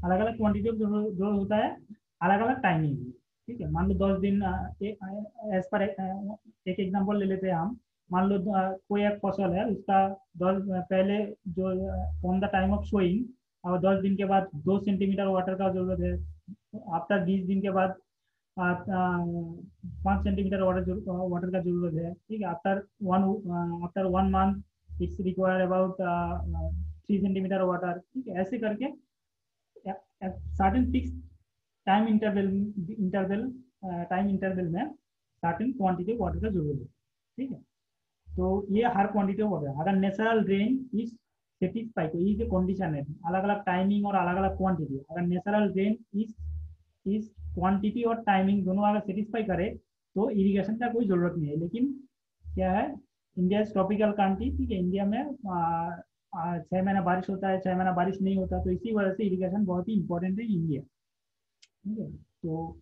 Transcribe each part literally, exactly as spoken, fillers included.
अलग अलग quantity of जो होता है अलग अलग टाइमिंग में। ठीक है, मान लो दस दिन एज पर एक एग्जांपल ले लेते हैं हम। मान लो अ, कोई एक फसल है उसका दस पहले जो on the time of sowing और दस दिन के बाद दो सेंटीमीटर वाटर का जरूरत है। आफ्टर बीस दिन के बाद पाँच सेंटीमीटर वाटर वाटर का जरूरत है। ठीक है, after one after one month it's require about three centimetre water. ठीक है, ऐसे करके certain fix time interval interval time interval में सर्टेन क्वांटिटी वाटर का जरूरत है। ठीक है, तो ये हर क्वांटिटी ऑफ वाटर अगर नेचुरल रेन इज सेटिस्फाई, तो ये जो कंडीशन है अलग अलग टाइमिंग और अलग अलग क्वांटिटी, अगर नेचुरल रेन इज इस क्वांटिटी और टाइमिंग दोनों अगर सेटिस्फाई करे तो इरिगेशन का कोई जरूरत नहीं है। लेकिन क्या है, इंडिया इज ट्रॉपिकल कंट्री। ठीक है, इंडिया में छह महीना बारिश होता है, छह महीना बारिश नहीं होता, तो इसी वजह से इरिगेशन बहुत ही इंपॉर्टेंट है इंडिया। ठीक है, तो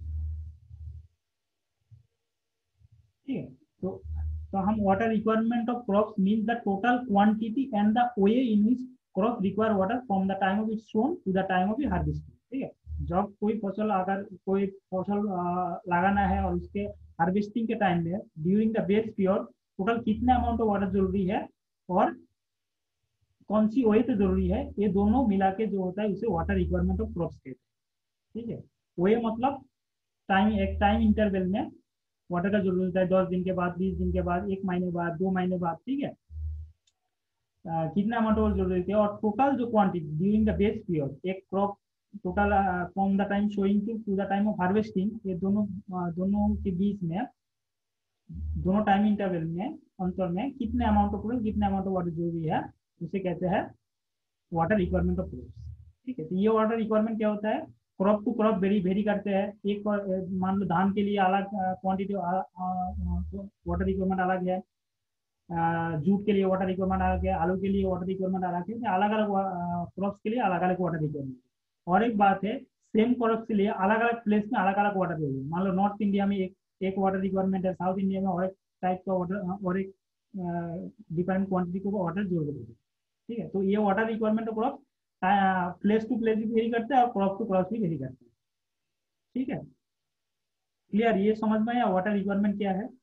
ठीक है, तो तो हम water requirement of crops means the total quantity and the way in which crop require water from the time of its sown to the time of harvesting. ठीक है, जब कोई फसल अगर कोई फसल लगाना है और उसके हार्वेस्टिंग के टाइम में during the base period total कितना अमाउंट ऑफ वाटर जरूरी है और कौन सी वे से जरूरी है, ये दोनों मिला के जो होता है उसे वाटर रिक्वायरमेंट ऑफ क्रॉप्स कहते हैं। ठीक है, वे मतलब टाइम, एक टाइम इंटरवल में वाटर का जरूरत होता है, दस दिन के बाद, बीस दिन के बाद, एक महीने बाद, दो महीने बाद। ठीक है, आ, कितना अमाउंट ऑफ जरूरत है और टोटल जो quantity during the base period, एक crop total from the time sowing to to the time of harvesting, ये दोनों आ, दोनों के बीच में, दोनों टाइम इंटरवल में अंतर में कितने अमाउंट ऑफ कितने अमाउंट ऑफ वाटर जरूरी है, उसे कहते हैं वाटर रिक्वायरमेंट ऑफ क्रॉप्स। ठीक है, तो ये वाटर रिक्वायरमेंट क्या होता है, crop to crop vary vary करते हैं। एक मान लो धान के लिए अलग क्वांटिटी वाटर रिक्वायरमेंट अलग है, जूट के लिए वाटर रिक्वायरमेंट अलग है, आलू के लिए वाटर रिक्वायरमेंट अलग है, अलग अलग क्रॉप्स के लिए अलग अलग वाटर रिक्वायरमेंट। और एक बात है, सेम क्रॉप्स के लिए अलग अलग प्लेस में अलग अलग वाटर चाहिए। मान लो नॉर्थ इंडिया में एक एक वाटर रिक्वायरमेंट है, साउथ इंडिया में और एक टाइप का वाटर और एक डिफरेंट क्वांटिटी को वाटर जरूरत है। ठीक है, तो ये water requirement of crop place to place भी वेरी करते हैं और क्रॉप टू क्रॉप भी वेरी करते हैं। ठीक है, क्लियर, ये समझ में आया वाटर रिक्वायरमेंट क्या है?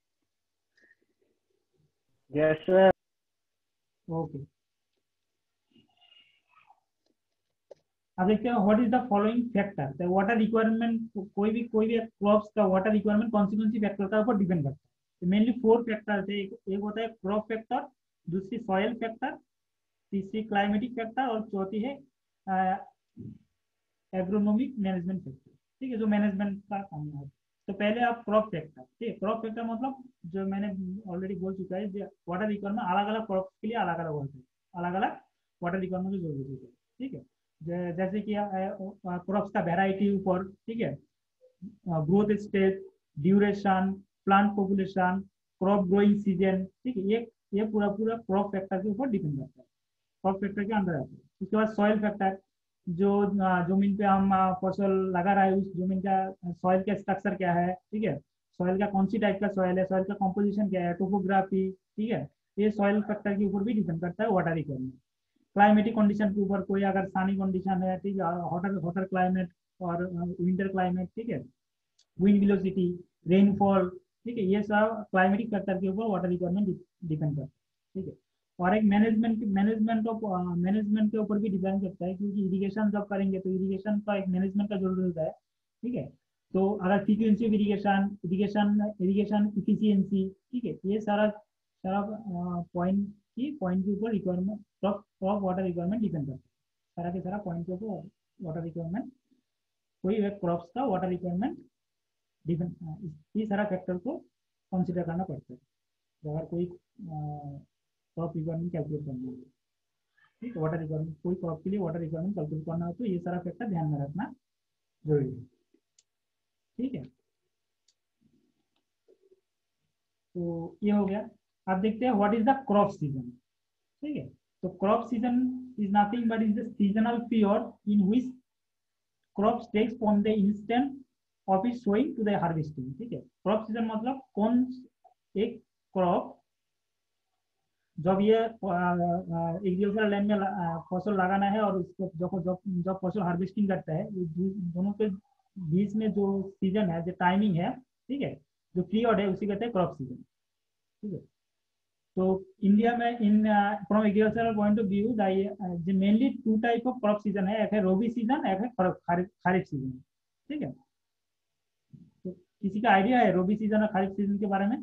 Yes sir. ओके, अब देखते हैं what is the following factor. तो वाटर रिक्वायरमेंट, कोई भी कोई भी क्रॉप्स का वाटर रिक्वायरमेंट कौन सी कौन सी फैक्टर का ऊपर डिपेंड करता है। तो मेनली फोर फैक्टर्स है। एक, एक होता है क्रॉप फैक्टर, दूसरी सॉइल फैक्टर, तीसरी क्लाइमेटिक फैक्टर और चौथी है एग्रोनॉमिक मैनेजमेंट फैक्टर। ठीक है, जो मैनेजमेंट का काम है। तो पहले आप क्रॉप फैक्टर, ठीक है, क्रॉप फैक्टर मतलब जो मैंने ऑलरेडी बोल चुका है, वाटर रिक्वायरमेंट अलग अलग क्रॉप्स के लिए अलग अलग होता है, अलग अलग वाटर रिक्वायरमेंट की जरूरत होती है। ठीक है, जैसे कि क्रॉप्स का वेराइटी ऊपर, ठीक है, growth stage, duration, plant population, crop growing season. ठीक है, ये ये पूरा पूरा क्रॉप फैक्टर के ऊपर डिपेंड करता है, क्रॉप फैक्टर के अंदर आता है। उसके बाद सॉइल फैक्टर, जो जमीन पे हम फसल लगा रहा है उस जमीन का सॉइल का स्ट्रक्चर क्या है। ठीक है, सॉइल का कौन सी टाइप का सॉइल है, सॉइल का कॉम्पोजिशन क्या है, टोपोग्राफी। ठीक है, ये सॉइल फैक्टर के ऊपर भी डिपेंड करता है वाटर रिक्वायरमेंट। क्लाइमेटिक कंडीशन के ऊपर, कोई अगर सनी कंडीशन है, ठीक है, हॉटर हॉटर क्लाइमेट और विंटर क्लाइमेट, ठीक है, विंड वेलोसिटी, रेनफॉल। ठीक है, ये सब क्लाइमेटिक फैक्टर के ऊपर वाटर रिक्वायरमेंट डिपेंड करता है। ठीक है, और एक मैनेजमेंट मैनेजमेंट ऑफ मैनेजमेंट के ऊपर भी डिपेंड करता है, क्योंकि इरिगेशन जब करेंगे तो इरिगेशन का एक मैनेजमेंट का जरूरत होता है। ठीक है, तो अगर frequency of irrigation, irrigation irrigation efficiency, ठीक है, ये सारा सारा पॉइंट की पॉइंट के ऊपर requirement of water requirement depend करता है। सारा के सारा पॉइंट के ऊपर वाटर रिक्वायरमेंट, कोई एक क्रॉप्स का वाटर रिक्वायरमेंट डिपेंड, इस सारा फैक्टर को कंसिडर करना पड़ता है अगर कोई क्रॉप रिक्वायरमेंट कैलकुलेट करना है। ठीक है, वाटर रिक्वायरमेंट, कोई क्रॉप के लिए वाटर रिक्वायरमेंट कैलकुलेट करना हो तो ये सारा फैक्टर ध्यान में रखना जरूरी है। ठीक है, तो ये हो गया। अब देखते हैं what is the crop season. ठीक है, तो crop season is nothing but is the seasonal period in which crops takes from the instant of it sowing to the harvesting. ठीक है, क्रॉप सीजन मतलब कौन एक क्रॉप जब ये एग्रीकल्चर लैंड में ला- फसल लगाना है और उसको जब जब जब फसल हार्वेस्टिंग करता है, ये दो- दोनों के बीच में जो सीजन है, जो टाइमिंग है, ठीक है, जो पीरियड है, उसी कहते हैं क्रॉप सीजन। ठीक है। तो इंडिया में in from agricultural point of view mainly two type of crop season है, एक है रबी सीजन, एक है खरीफ खरीफ खरीफ सीजन। ठीक है। तो किसी का आइडिया है रबी सीजन और खरीफ सीजन के बारे में?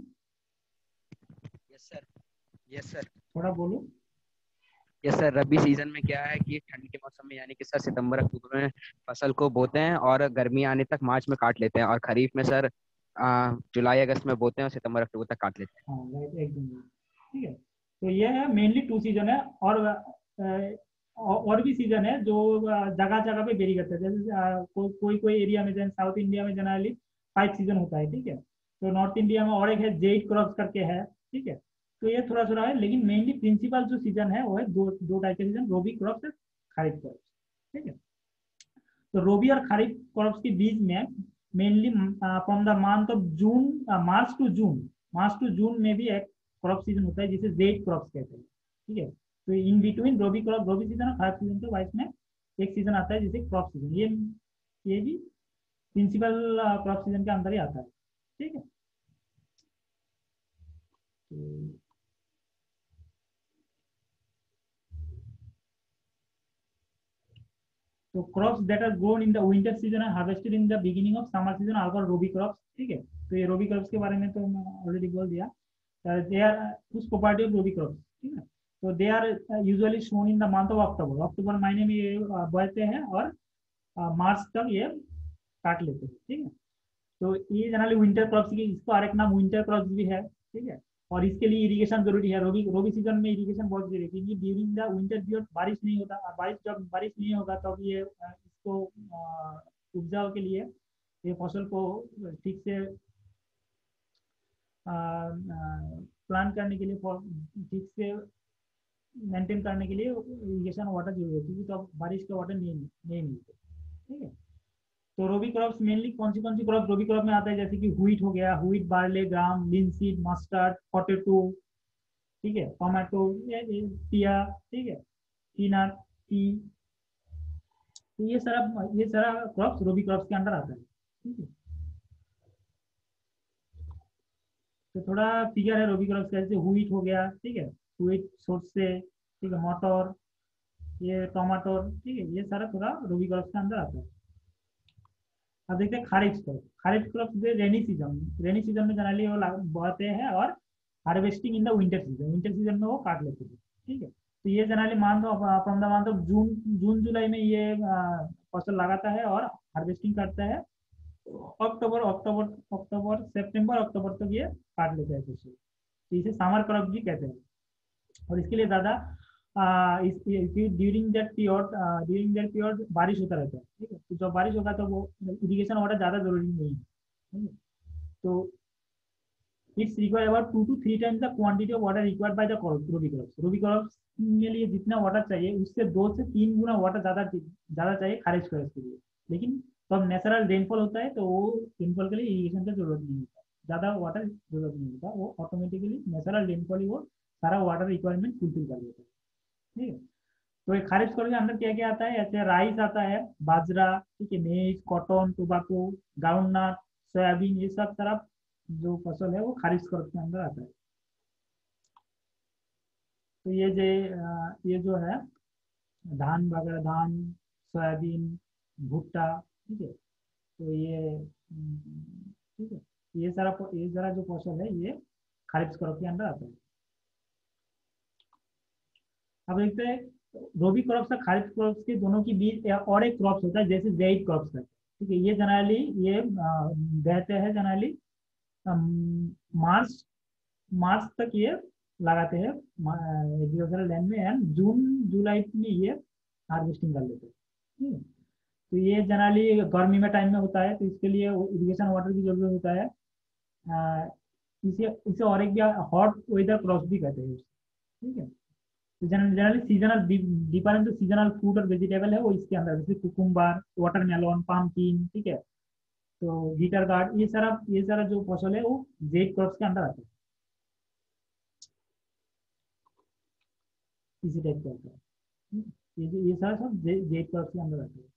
Yes sir. Yes sir. थोड़ा बोलो। यस सर, रबी सीजन में क्या है कि ठंड के मौसम में यानी कि सर सितंबर अक्टूबर में फसल को बोते हैं और गर्मी आने तक मार्च में काट लेते हैं, और खरीफ में सर आ, जुलाई अगस्त में बोते हैं और सितंबर अक्टूबर तक काट लेते हाँ राइट, एकदम right। ठीक है। तो ये है मेनली टू सीजन है, और अ, और भी सीजन है जो जगह जगह पे वेरी करते हैं। जैसे अ, को, कोई कोई एरिया में, जैसे साउथ इंडिया में जनरली फाइव सीजन होता है। ठीक है। तो नॉर्थ इंडिया में और एक है जेड क्रॉप्स करके है। ठीक है। तो ये थोड़ा थोड़ा है, लेकिन मेनली प्रिंसिपल जो सीजन है वो है दो दो टाइप के सीजन, रबी क्रॉप्स और खरीफ क्रॉप्स। ठीक है। तो रबी और खरीफ क्रॉप्स के बीच में mainly from the month of June, March to June, March to June में भी एक क्रॉप सीजन होता है जिसे जेड क्रॉप्स कहते हैं। ठीक है। तो in between rabi crop, rabi season और खरीफ सीजन के बीच में एक सीजन आता है जिसे क्रॉप सीजन, ये ये भी प्रिंसिपल क्रॉप सीजन के अंदर ही आता है। ठीक है। तो तो crops that are grown in the winter season and harvested in the beginning of summer season are called rabi crops. ठीक है। तो ये रबी क्रॉप्स के बारे में तो मैं ऑलरेडी बोल दिया। दे आर कुछ प्रॉपर्टी ऑफ रबी क्रॉप्स। ठीक है। तो they are usually sown in the month of October, October महीने में ये uh, बढ़ते हैं और मार्च तक ये काट लेते हैं। ठीक है। तो ये जनरली विंटर क्रॉप्स की, इसको और एक नाम विंटर क्रॉप्स भी है। ठीक है। और इसके लिए इरिगेशन जरूरी है, रबी रबी सीजन में इरिगेशन बहुत जरूरी है, क्योंकि ड्यूरिंग द विंटर पीरियड बारिश नहीं होता, और बारिश जब बारिश नहीं होगा तब ये अ, इसको अ, उपजाऊ के लिए, ये फसल को ठीक से प्लान करने के लिए, ठीक से मेंटेन करने के लिए इरिगेशन वाटर जरूरी है, क्योंकि तब बारिश का वाटर नहीं नहीं मिलते। ठीक है। तो रबी क्रॉप्स मेनली कौन सी कौन सी क्रॉप रबी क्रॉप में आता है, जैसे कि व्हीट हो गया, wheat, barley, gram, linseed, mustard, potato. ठीक है। Tomato, pea. ठीक है। Peanut, tea. तो ये सारा ये सारा क्रॉप्स रबी क्रॉप्स के अंदर आता है। ठीक है। तो थोड़ा फिगर है रबी क्रॉप्स का, जैसे व्हीट हो गया। ठीक है। व्हीट, सरसे, ठीक है, मटर, ये टमाटर। ठीक है। ये सारा थोड़ा रबी क्रॉप्स के अंदर आता है। अब देखते हैं kharif crop. Kharif crop rainy season, rainy season में जनरली वो ला- बोते हैं और harvesting in the winter season, winter season में वो काट लेते हैं। ठीक है। तो ये generally month of from the month of June, June जुलाई में ये अ, फसल लगाता है और हार्वेस्टिंग करता है। अक्टूबर अक्टूबर अक्टूबर सितंबर अक्टूबर तक ये काट लेते हैं फसल। तो इसे समर क्रॉप भी कहते हैं। और इसके लिए ज्यादा आ, इस during that period during that period बारिश होता रहता है। ठीक है। तो जब बारिश होगा तो वो इरिगेशन वाटर ज्यादा जरूरी नहीं है। ठीक है। तो its require about two two three times the quantity of water required by the rabi crops. Rabi crops के लिए जितना वाटर चाहिए उससे दो से तीन गुना वाटर ज्यादा ज्यादा चाहिए खारिज क्रॉप्स के लिए। लेकिन तब नेचुरल रेनफॉल होता है तो वो रेनफॉल के लिए इरिगेशन की जरूरत नहीं होता, ज्यादा वाटर जरूरत नहीं होता, वो ऑटोमेटिकली नेचुरल रेनफॉल ही वो सारा वाटर रिक्वायरमेंट फुलफिल कर देता है। ठीक है। तो ये खारिफ फसल के अंदर क्या क्या आता है, ऐसे राइस आता है, बाजरा, ठीक है, मेज, कॉटन, टोबैको, ग्राउंडनट, सोयाबीन, ये सब सारा जो फसल है वो खारिफ फसल के अंदर आता है। तो ये जो अ, ये जो है धान वगैरह, धान, सोयाबीन, भुट्टा। ठीक है। तो ये हम्म, ठीक है, ये सारा ये सारा जो फसल है ये खारिफ फसल के अंदर आता है। अब देखते हैं रबी क्रॉप्स और खरीफ क्रॉप्स के दोनों के बीच या और एक क्रॉप्स होता है जैसे ज़ैद क्रॉप्स का। ठीक है। ये जनरली ये अ, रहते हैं जनरली मार्च मार्च तक ये लगाते हैं एग्रीकल्चरल लैंड में, एंड जून जुलाई में ये हार्वेस्टिंग कर लेते हैं। ठीक है। तो ये जनरली गर्मी में टाइम में होता है, तो इसके लिए इरिगेशन वाटर की जरूरत होता है। अ, इसे इसे और एक भी हॉट वेदर क्रॉप्स भी कहते हैं। ठीक है। तो जनरली सीजनल, डिफरेंट जो सीजनल फ्रूट और वेजिटेबल है वो इसके अंदर, जैसे कुकुम्बर, वाटरमेलन, पम्पकिन। ठीक है। तो गिटर गार्ड, ये सारा ये सारा जो फसल है वो जेड क्रॉप्स के अंदर आता है। इसी टाइप का होता है। हम्म, ये ये सारा सब जेड क्रॉप्स के अंदर आता है।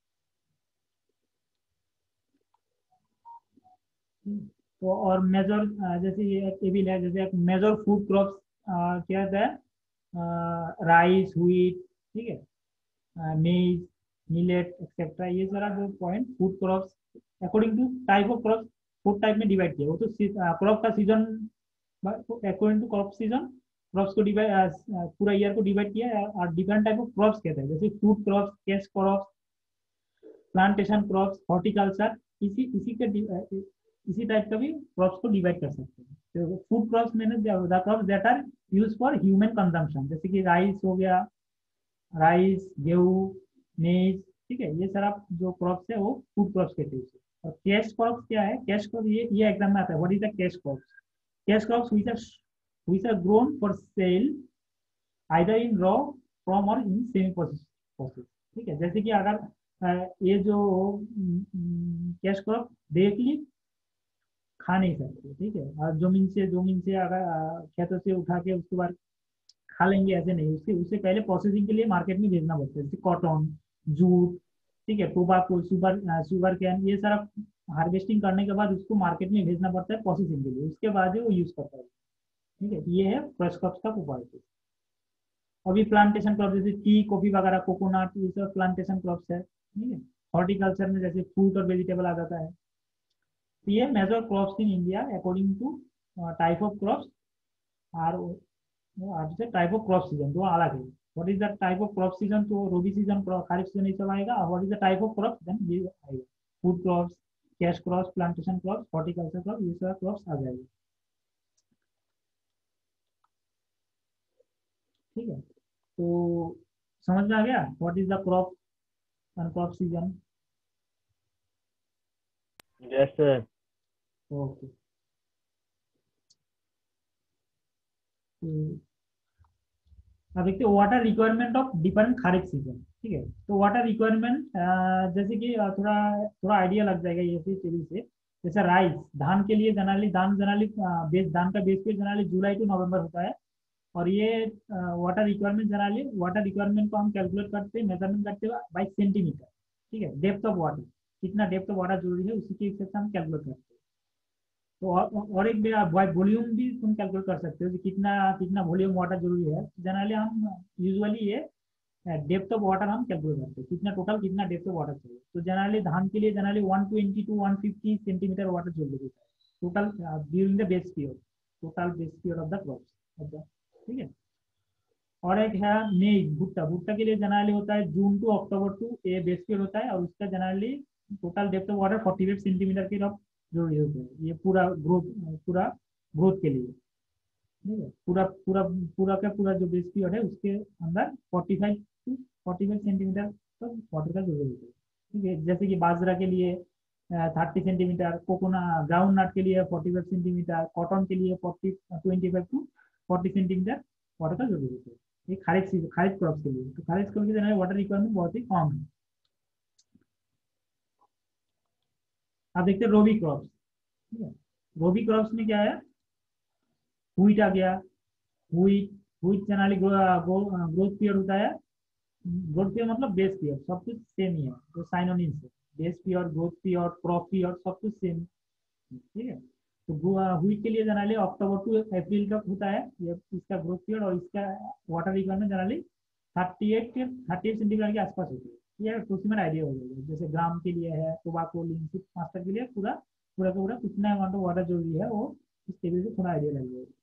हम्म, तो और मेजर जैसे ये ये भी है, जैसे मेजर फूड क्रॉप्स क्या होता है, राइस, व्हीट, ठीक है, मेज, मिलेट एक्सेट्रा, ये सारा जो point food crops according to type of crops food type में डिवाइड किया। वो तो क्रॉप का season according to crop season crops को डिवाइड, पूरा ईयर को डिवाइड किया है, और डिफरेंट टाइप ऑफ क्रॉप्स कहते हैं, जैसे food crops, cash crops, plantation crops, horticulture, इसी इसी के डि- अ, इसी टाइप का भी क्रॉप्स को डिवाइड कर सकते हैं। तो फूड क्रॉप्स मैंने the crops that are use for human consumption, जैसे कि राइस हो गया, राइस, गेहूँ, मेज, ठीक है, ये सारा जो क्रॉप्स है वो फूड क्रॉप्स कहते हैं उसे। और कैश क्रॉप्स क्या है, कैश क्रॉप ये ये एग्जाम में आता है, what is the cash crops. Cash crops which are which are grown for sale either in raw from और इन सेमी प्रोसेस, ठीक है। जैसे कि अगर अ, ये जो कैश क्रॉप डायरेक्टली खा नहीं सकते, ठीक है, और जमीन से जमीन से अगर अ, खेतों से उठा के उसके बाद खा लेंगे, ऐसे नहीं, उसके उससे पहले प्रोसेसिंग के लिए मार्केट में भेजना पड़ता है, जैसे कॉटन, जूट, ठीक है, टोबाको, सुगर शुगर कैन, ये सारा हार्वेस्टिंग करने के बाद उसको मार्केट में भेजना पड़ता है प्रोसेसिंग के लिए, उसके बाद ही वो यूज करता है, ठीक है। ये है फ्रेश क्रॉप्स का उपाय। अभी प्लांटेशन क्रॉप जैसे टी, कॉफी वगैरह, कोकोनट, ये सब प्लांटेशन क्रॉप्स है, ठीक है। हॉर्टिकल्चर में जैसे फ्रूट और वेजिटेबल आ जाता है। तो ये major crops in India according to type of crops are से टाइप ऑफ क्रॉप सीजन तो अलग है। What is the type of crop season, तो रबी सीजन, खरीफ सीजन, ये सब आएगा। What is the type of crop then ये आएगा, food crops, cash crops, plantation crops, horticulture crop, ये सब क्रॉप्स आ जाएंगे, ठीक है। तो समझ में आ गया what is the crop and crop season. Yes sir. Okay. अब देखते हैं water requirement of different kharif season, ठीक है। तो वाटर रिक्वायरमेंट जैसे कि अ, थोड़ा थोड़ा आइडिया लग जाएगा ये चीज से। जैसे राइस, धान के लिए जनरली धान जनरली बेस धान का बेस पे जनरली जुलाई टू नवंबर होता है। और ये water requirement generally water requirement को हम कैलकुलेट करते हैं, मेजरमेंट करते हैं बाई सेंटीमीटर, ठीक है, डेप्थ ऑफ वाटर, कितना डेप्थ ऑफ वाटर जरूरी है उसी के हिसाब से हम कैलकुलेट करते हैं। तो और, और एक वॉल्यूम भी तुम कैलकुलेट कर सकते हो कि कितना कितना वॉल्यूम वाटर जरूरी है। जनरली हम यूजुअली ये डेप्थ ऑफ वाटर हम कैलकुलेट करते हैं, कितना टोटल कितना डेप्थ ऑफ वाटर चाहिए। तो जनरली धान के लिए generally one twenty to one fifty centimetre water जरूरी होता है total during the base period, total base period of the crops, ठीक है। और एक है मेज, भुट्टा, भुट्टा के लिए जनरली होता है जून टू अक्टूबर टू ये बेस पीरियड होता है, और उसका generally total depth of water forty five centimetre के रफ जरूरी होता है, ये पूरा ग्रोथ पूरा ग्रोथ के लिए, ठीक है। पूरा पूरा पूरा का पूरा जो बेस पीरियड है उसके अंदर forty five to forty five centimetre तक वाटर का जरूरत होता है, ठीक है। जैसे कि बाजरा के लिए थर्टी सेंटीमीटर, कोकोना ग्राउंड नट के लिए फोर्टी फाइव सेंटीमीटर, कॉटन के लिए forty twenty five to forty centimetre water का जरूरत होता है, ये खारिज सीजन खारिज क्रॉप के लिए। तो खारिज क्रॉप के लिए वाटर रिक्वायरमेंट बहुत ही कम है। अब देखते हैं रोबी क्रॉप्स, ठीक है। रोबी क्रॉप्स में क्या है, व्हीट आ गया, wheat wheat generally growth period होता है। ग्रोथ पीरियड मतलब बेस पीरियड, सब कुछ सेम ही है, तो साइनोनिम्स है, base period, growth period, crop period, सब कुछ सेम, ठीक है। तो व्हीट के लिए जनरली अक्टूबर टू अप्रैल तक होता है ये इसका ग्रोथ पीरियड, और इसका water requirement generally thirty eight thirty eight centimetre के आसपास होती है। ये अप्रोक्सीमेट आइडिया हो जाएगा। जैसे ग्राम के लिए है, टोबाको, लिंसिक, मास्टर के लिए पूरा पूरा का पूरा कितना अमाउंट ऑफ वाटर जरूरी है वो इस टेबल से थोड़ा आइडिया लग जाएगा।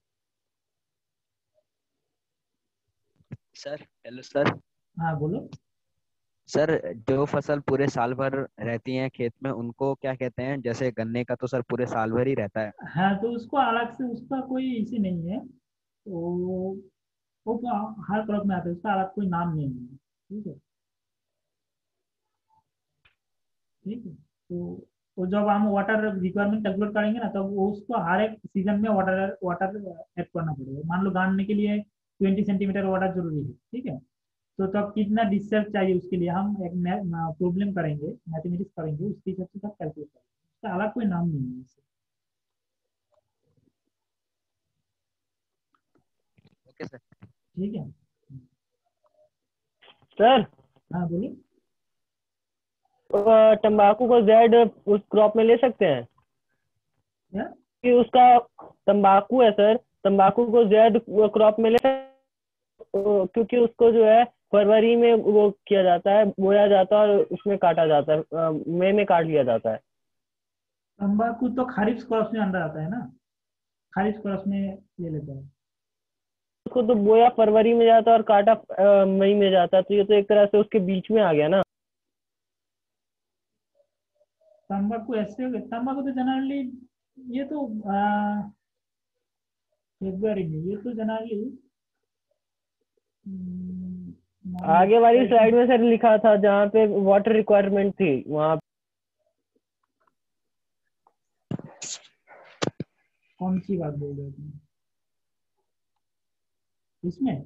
Sir hello sir. हाँ बोलो। सर जो फसल पूरे साल भर रहती हैं खेत में उनको क्या कहते हैं, जैसे गन्ने का तो सर पूरे साल भर ही रहता है। हाँ तो उसको अलग से उसका कोई इसी नहीं है, तो वो तो हर क्रॉप में आता है, उसका अलग कोई नाम नहीं है, ठीक है, ठीक है। तो तो जब हम वाटर रिक्वायरमेंट कैलकुलेट करेंगे ना, तब वो उसको हर एक सीजन में वाटर वाटर ऐड करना पड़ेगा। मान लो गाड़ने के लिए ट्वेंटी सेंटीमीटर वाटर जरूरी है, ठीक है। तो तब कितना डिस्चार्ज चाहिए उसके लिए हम एक प्रॉब्लम करेंगे, मैथमेटिक्स करेंगे, उसके हिसाब से तब कैलकुलेट करेंगे, उसका अलग कोई नाम नहीं है इससे। Okay sir. ठीक है। सर हाँ बोलिए। अ, तंबाकू को जेड उस क्रॉप में ले सकते हैं क्या? कि उसका तंबाकू है सर, तंबाकू को जेड क्रॉप में ले सकते हैं, क्योंकि उसको जो है फरवरी में वो किया जाता है, बोया जाता है और उसमें काटा जाता है, अ, मई में काट लिया जाता है। तंबाकू तो खरीफ क्रॉप में अंदर आता है ना, खरीफ क्रॉप में ले लेता है। उसको तो बोया फरवरी में जाता है और काटा अ, मई में जाता है, तो ये तो एक तरह से उसके बीच में आ गया ना। तंबाकू ऐसे हो गया, तंबाकू तो जनरली ये तो आ, फेब्रुआरी में, ये तो जनरली आगे वाली स्लाइड में सर लिखा था जहाँ पे वाटर रिक्वायरमेंट थी वहाँ। कौन सी बात बोल रहे थे इसमें?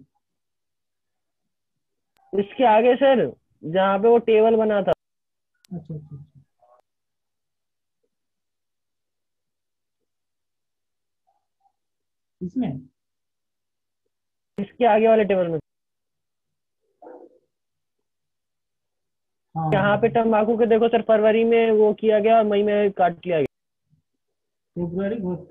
इसके आगे सर जहाँ पे वो टेबल बना था। अच्छा अच्छा अच्छा। इसमें इसके आगे वाले टेबल में हाँ यहाँ पे तंबाकू के देखो सर, फरवरी में वो किया गया और मई में काट लिया गया। फेब्रुआरी बहुत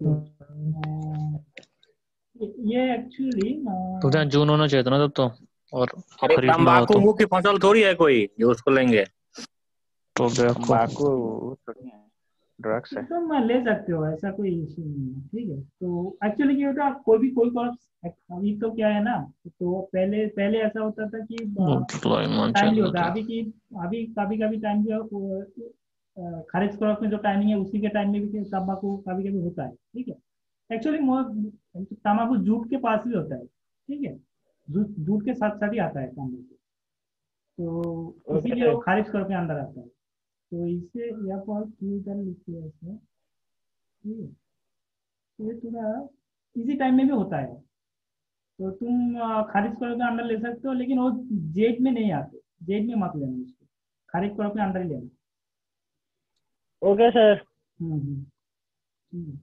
ये एक्चुअली तो क्या जून होना चाहिए था ना तब तो, और अरे खरीफ ना हो तंबाकू तो। मुख्य फसल थोड़ी है कोई जो उसको लेंगे। तो देखो तंबाकू थोड़ी है, ड्रग्स है। तो मैं ले सकते हो, ऐसा कोई इशू नहीं है, ठीक है। तो एक्चुअली क्या होता है, कोई भी कोई क्रॉप अभी तो क्या है ना, तो पहले पहले ऐसा होता था कि टाइमली होता है, अभी की अभी कभी कभी टाइम जो खरीफ क्रॉप में जो टाइमिंग है उसी के टाइम में भी तंबाकू कभी कभी होता है, ठीक है। एक्चुअली तंबाकू जूट के पास भी होता है, ठीक है। जूट जूट के साथ साथ ही आता है तंबाकू, तो ओके इसीलिए वो सर। खारिज क्रॉप के अंदर आता है। तो इसे या पर फ्यूचर लिखते हैं इसमें, ठीक है। तो ये थोड़ा इसी टाइम में भी होता है, तो तुम अ, खारिज क्रॉप के अंदर ले सकते हो, लेकिन वो जेट में नहीं आते, जेट में मत लेना उसको, खारिज क्रॉप के अंदर ही लेना। Okay sir. हम्म हम्म हम्म।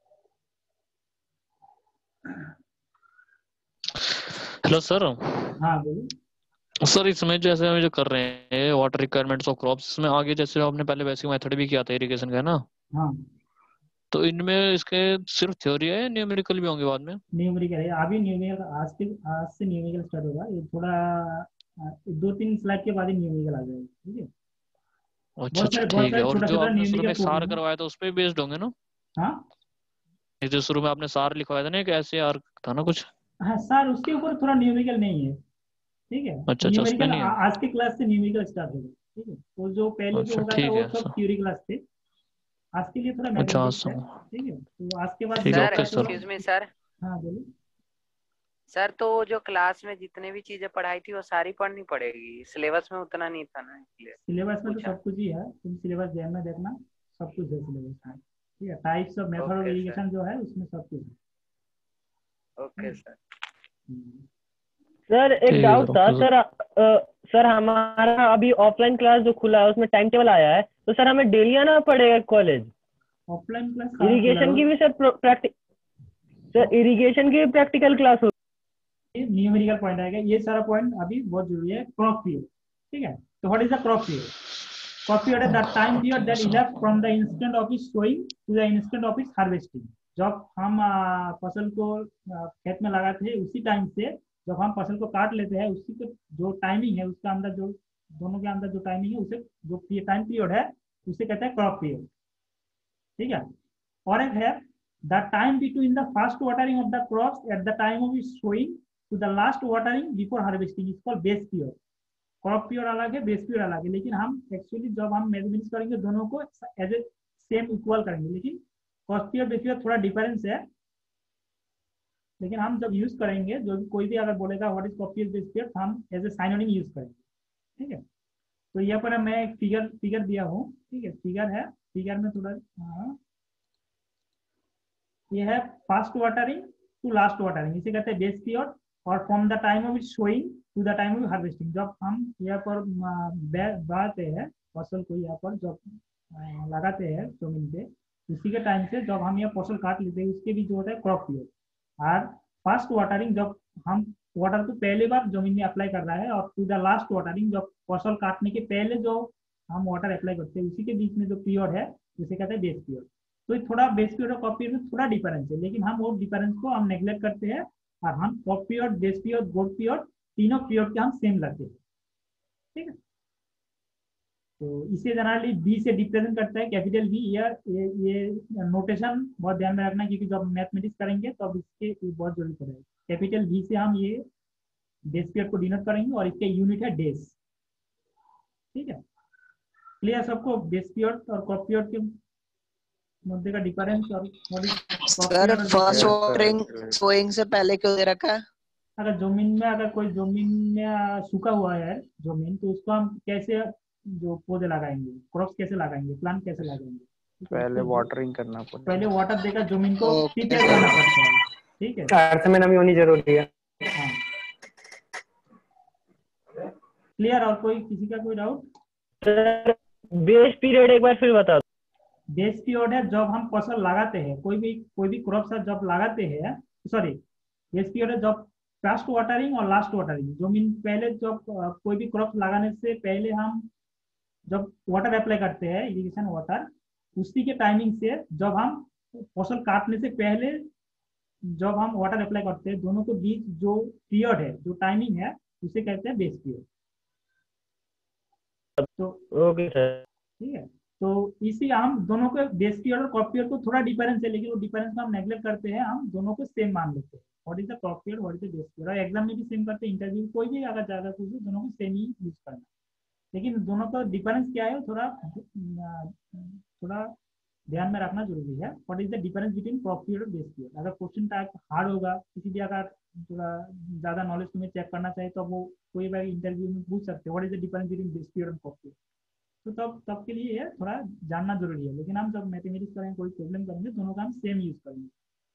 Hello sir. हाँ बोलो। सर इसमें जैसे हम जो कर रहे हैं वाटर रिक्वायरमेंट्स ऑफ क्रॉप्स, इसमें आगे जैसे आपने पहले बेसिक मेथड भी किया था इरिगेशन का, है ना? हाँ तो इनमें इसके सिर्फ थ्योरी है या न्यूमेरिकल भी होंगे बाद में? न्यूमेरिकल है अभी, न्यूमेरिकल आज से आज से न्यूमेरिकल स्टार्ट होगा, ये थोड़ा अ, दो तीन स्लाइड के बाद ही न्यूमेरिकल आ जाएगा, ठीक है। अच्छा बहुत अच्छा सारे बहुत ठीक है। सारे और छोटा जो छोटा आपने शुरू में न्यूमेरिकल एक सार प्रॉब्लम है। करवाया था उस पर बेस्ड होंगे ना? हाँ ये जो शुरू में आपने सार लिखवाया था ना, एक ऐसे आर था ना कुछ? हाँ सर, उसके ऊपर थोड़ा न्यूमेरिकल नहीं है, ठीक है। अच्छा अच्छा, उस पे न्यूमेरिकल नहीं है। आज के क्लास से न्यूमेरिकल स्टार्ट होगा, ठीक है। तो जो पहले जो अच्छा होगा था ठीक वो है सब सर। थ्योरी क्लास थे, आज के लिए थोड़ा अच्छा मैथमेटिक्स है, सर ठीक है। तो आज के बाद ठीक है, मैथ सर का ओके सर। थोड़ा। Excuse me sir. हाँ बोलिए। सर तो जो क्लास में जितने भी चीजें पढ़ाई थी वो सारी पढ़नी पड़ेगी, सिलेबस में उतना नहीं था ना, इसलिए सिलेबस में तो पूछा। सब कुछ ही है, तुम सिलेबस ध्यान में देखना, सब कुछ है सिलेबस में, ठीक है। Types of method of okay sir. Irrigation जो है उसमें सब कुछ है। Okay sir. हम्म। सर एक ठीक है डाउट सर, था ओके सर। सर, अ, सर हमारा अभी ऑफलाइन क्लास जो खुला है उसमें टाइम टेबल आया है, तो सर हमें डेली आना पड़ेगा कॉलेज? ऑफलाइन क्लास कहाँ खुला इरिगेशन है? की भी सर प्रैक्टिस, सर इरिगेशन की भी प्रैक्टिकल क्लास हो? न्यूमेरिकल पॉइंट आएगा, ये सारा पॉइंट अभी बहुत जरूरी है। क्रॉप पीरियड, ठीक है। तो what is the crop period? Crop period है दैट टाइम हाँ, पीरियड ठीक है that sir. Elapse from the instant of its sowing to the instant of its harvesting. जब हम आ, फसल को आ, खेत में लगाते हैं उसी टाइम से जब हम फसल को काट लेते हैं, उसी के जो टाइमिंग है उसका अंदर जो दोनों के अंदर जो टाइमिंग है उसे जो टाइम पीरियड है उसे कहते हैं क्रॉप पीरियड, ठीक है। और एक है the time between the first watering of the crops at the time of its sowing to the last watering before harvesting is called base period. Crop period अलग है, बेस पीरियड अलग है, लेकिन हम एक्चुअली जब हम मेजरमेंट्स करेंगे दोनों को एज ए सेम इक्वल करेंगे, लेकिन क्रॉप पीरियड बेस पीरियड थोड़ा डिफरेंस है। लेकिन हम जब यूज करेंगे, जो भी कोई भी अगर बोलेगा what is crop period base period, हम एज ए साइनोनिम यूज करेंगे, ठीक है। तो यहाँ पर मैं एक फिगर फिगर दिया हूँ, ठीक है। फिगर है, फिगर में थोड़ा हाँ, ये है first watering to last watering, इसे कहते हैं बेस पीरियड। और from the time of sowing to the time of harvesting, जब हम यहाँ पर बाते हैं फसल को, यहाँ पर जब लगाते हैं जमीन पे उसी के टाइम से जब हम यह फसल काट लेते हैं उसके भी जो होता है क्रॉप पीरियड। और फर्स्ट वाटरिंग जब हम वाटर को पहले बार जमीन में अप्लाई कर रहा है और टू द लास्ट वाटरिंग, जब फसल काटने के पहले जो हम वाटर अप्लाई करते हैं उसी के बीच में जो पीरियड है उसे कहते हैं बेस पीरियड। तो ये थोड़ा बेस पीरियड और क्रॉप पीरियड में थोड़ा डिफरेंस है, लेकिन हम वो डिफरेंस को हम नेग्लेक्ट करते हैं और हम crop period, base period, growth period तीनों पीरियड के हम सेम रखते हैं। ठीक है, तो इसे जनरली बी से रिप्रेजेंट करता है, कैपिटल बी। ये ये नोटेशन बहुत ध्यान में रखना, क्योंकि जब मैथमेटिक्स करेंगे तो अब इसके बहुत जरूरी पड़ेगा। कैपिटल बी से हम ये बेस पीरियड को डिनोट करेंगे और इसके यूनिट है डेज। ठीक है, क्लियर सबको बेस पीरियड और क्रॉप पीरियड के मध्य का डिफरेंस और सर फर्स्ट वाटरिंग सोइंग से पहले क्यों दे रखा है? अगर जमीन में अगर कोई जमीन में सूखा हुआ है जमीन, तो उसको हम कैसे जो पौधे लगाएंगे, क्रॉप्स कैसे लगाएंगे, प्लांट कैसे लगाएंगे? पहले वाटरिंग करना पड़ता पहले वाटर देकर जमीन को Okay. प्रिपेयर करना पड़ता है। ठीक है, अर्थ में नमी होनी जरूरी है। हाँ क्लियर। और कोई किसी का कोई डाउट? सर बेस पीरियड एक बार फिर बता दो। बेस पीरियड है जब हम फसल लगाते हैं, कोई भी कोई भी क्रॉप जब लगाते हैं, सॉरी बेस पीरियड है जब फर्स्ट वाटरिंग और लास्ट वाटरिंग, जमीन पहले जब कोई भी क्रॉप लगाने से पहले हम जब वाटर अप्लाई करते हैं, इरिगेशन वाटर, उसी के टाइमिंग से जब हम फसल काटने से पहले जब हम वाटर अप्लाई करते हैं, दोनों के बीच जो पीरियड है, जो टाइमिंग है, उसे कहते हैं बेस पीरियड। तो ओके सर, ठीक है, तो इसी हम दोनों के बेस पीरियड और क्रॉप पीरियड को थोड़ा डिफरेंस है, लेकिन वो डिफरेंस को हम नेग्लेक्ट करते हैं, हम दोनों को सेम मान लेते हैं। What is the crop period, what is the base period, और एग्जाम में भी सेम करते हैं, इंटरव्यू कोई भी अगर ज्यादा कुछ दोनों को सेम ही यूज करना। लेकिन दोनों का डिफरेंस क्या है थोड़ा थोड़ा ध्यान में रखना जरूरी है। What is the difference between crop period और बेस पीरियड। अगर क्वेश्चन टाइप हार्ड होगा, किसी भी अगर थोड़ा ज्यादा नॉलेज तुम्हें चेक करना चाहिए, तो वो कोई बार इंटरव्यू में पूछ सकते हैं what is the difference between base period और क्रॉप पीरियड। तो तब तब के लिए ये थोड़ा जानना जरूरी है। लेकिन हम जब मैथमेटिक्स करेंगे, कोई प्रॉब्लम करेंगे, दोनों का हम सेम यूज करेंगे।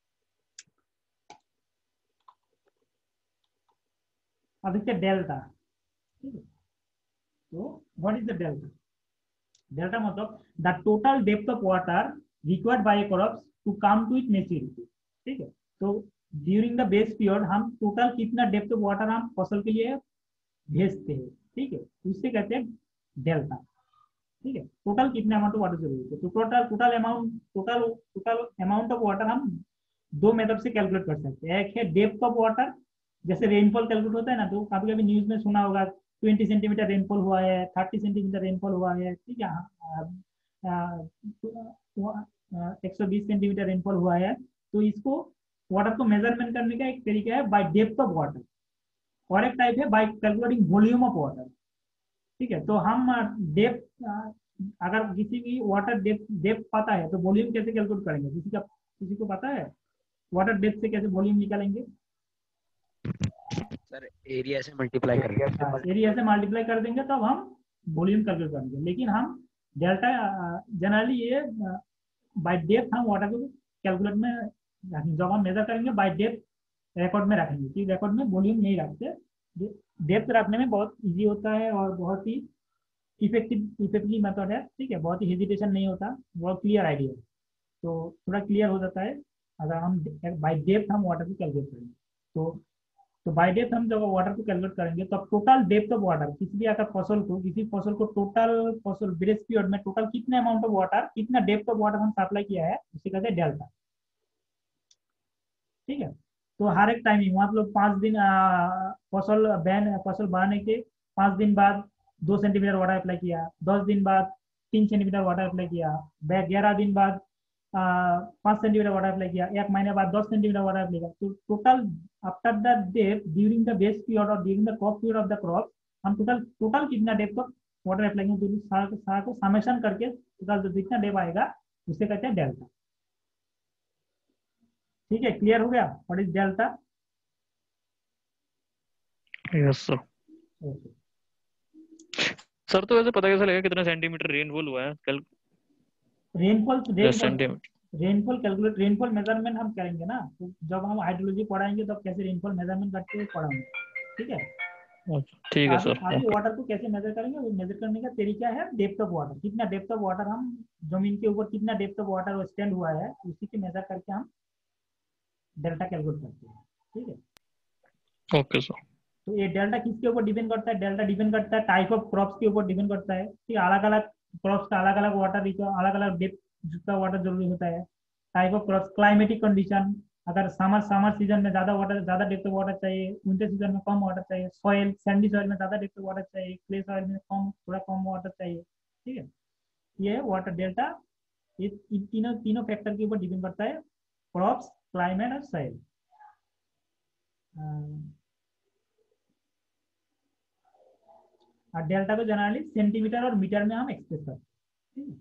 अब इसके डेल्टा, ठीक है, तो what is the delta? Delta मतलब the total depth of water required by crops to come to it maturity. ठीक है, तो ड्यूरिंग द बेस पीरियड हम टोटल कितना डेप्थ ऑफ वाटर हम फसल के लिए भेजते हैं, ठीक है, उससे कहते हैं डेल्टा। ठीक है, टोटल कितने अमाउंट ऑफ वाटर जरूरत है, तो total total amount total total amount of water हम दो मेथड से कैलकुलेट कर सकते हैं। एक है डेप्थ ऑफ वाटर, जैसे रेनफॉल कैलकुलेट होता है ना, तो कभी कभी न्यूज में सुना होगा ट्वेंटी सेंटीमीटर रेनफॉल हुआ है, थर्टी सेंटीमीटर रेनफॉल हुआ है, ठीक है, एक सौ बीस सेंटीमीटर रेनफॉल हुआ है। तो इसको वाटर को मेजरमेंट करने का एक तरीका है बाय डेप्थ ऑफ वाटर, और एक टाइप है by calculating volume of water. ठीक है, तो हम डेप्थ, अगर किसी भी वाटर डेप्थ डेप्थ पता है तो वॉल्यूम कैसे कैलकुलेट करेंगे? किसी का किसी को पता है वाटर डेप्थ से कैसे वॉल्यूम निकालेंगे? सर एरिया से मल्टीप्लाई करेंगे। एरिया से मल्टीप्लाई कर देंगे तब हम वॉल्यूम कैलकुलेट करेंगे। लेकिन हम डेल्टा जनरली ये बाय डेप्थ हम वाटर को कैलकुलेट में रखेंगे। जब हम मेजर करेंगे बाय डेप्थ रिकॉर्ड में रखेंगे, कि रिकॉर्ड में वॉल्यूम नहीं रखते। डेप्थ रखने में बहुत इजी होता है और बहुत ही इफेक्टिव इफेक्टिव मेथड है। ठीक है, बहुत ही हेजिटेशन नहीं होता, बहुत क्लियर आइडिया, तो थोड़ा क्लियर हो जाता है अगर हम बाय डेप्थ हम वाटर को कैलकुलेट करेंगे। तो तो बाय डेप्थ हम जब वाटर को कैलकुलेट करेंगे तो टोटल डेप्थ ऑफ वाटर, किसी भी अगर फसल को किसी फसल को टोटल फसल बेस पीरियड में टोटल कितने अमाउंट ऑफ वाटर, कितना डेप्थ ऑफ वाटर हम सप्लाई किया है, उसे कहते हैं डेल्टा। ठीक है, तो हर एक टाइमिंग मतलब पाँच दिन फसल बैन फसल बढ़ाने के पाँच दिन बाद दो सेंटीमीटर वाटर अप्लाई किया, दस दिन बाद तीन सेंटीमीटर वाटर अप्लाई किया, ग्यारह दिन बाद पाँच सेंटीमीटर वाटर अप्लाई किया, एक महीने बाद दस सेंटीमीटर वाटर अप्लाई किया। तो total after the depth during the base period और during the crop period of the crop हम टोटल टोटल कितना डेप्थ ऑफ वाटर अप्लाई करेंगे, तो सारा को समेशन करके टोटल जो जितना डेप आएगा उसे कहते हैं डेल्टा। ठीक है, क्लियर हो गया what is delta? Yes sir. Okay, sir तो वैसे पता कैसे लगेगा कितना सेंटीमीटर रेनफॉल हुआ है कल? रेनफॉल दस rainfall centimetre rainfall calculate rainfall measurement हम करेंगे ना, तो जब हम हाइड्रोलॉजी पढ़ाएंगे तब कैसे रेनफॉल मेजरमेंट करते हुए पढ़ाएंगे। ठीक है, ठीक है अभी सर। अभी वाटर को कैसे मेजर करेंगे, वो मेजर करने का तरीका है डेप्थ ऑफ वाटर। कितना डेप्थ ऑफ वाटर हम जमीन के ऊपर कितना डेप्थ ऑफ वाटर स्टैंड हुआ है, उसी के मेजर करके हम डेल्टा कैलकुलेट करते हैं। ठीक है, ओके सर। तो ये डेल्टा किसके ऊपर डिपेंड करता है? डेल्टा डिपेंड करता है टाइप ऑफ क्रॉप्स के ऊपर डिपेंड करता है। ठीक है, अलग अलग क्रॉप्स का अलग अलग वाटर अलग अलग डेप्थ जितना वाटर जरूरी होता है। Type of crops, climatic condition, अगर समर समर सीजन में ज्यादा वाटर ज्यादा डेप्थ ऑफ वाटर चाहिए, विंटर सीजन में कम वाटर चाहिए, सॉइल सैंडी सॉइल में ज्यादा डेप्थ ऑफ वाटर चाहिए, क्ले सॉइल में कम थोड़ा कम वाटर चाहिए। ठीक है, ये वाटर डेल्टा ये इन तीनों तीनों फैक्टर के ऊपर डिपेंड करता है, क्रॉप्स, क्लाइमेट और सॉइल। और डेल्टा को जनरली सेंटीमीटर और मीटर में हम एक्सप्रेस करते हैं।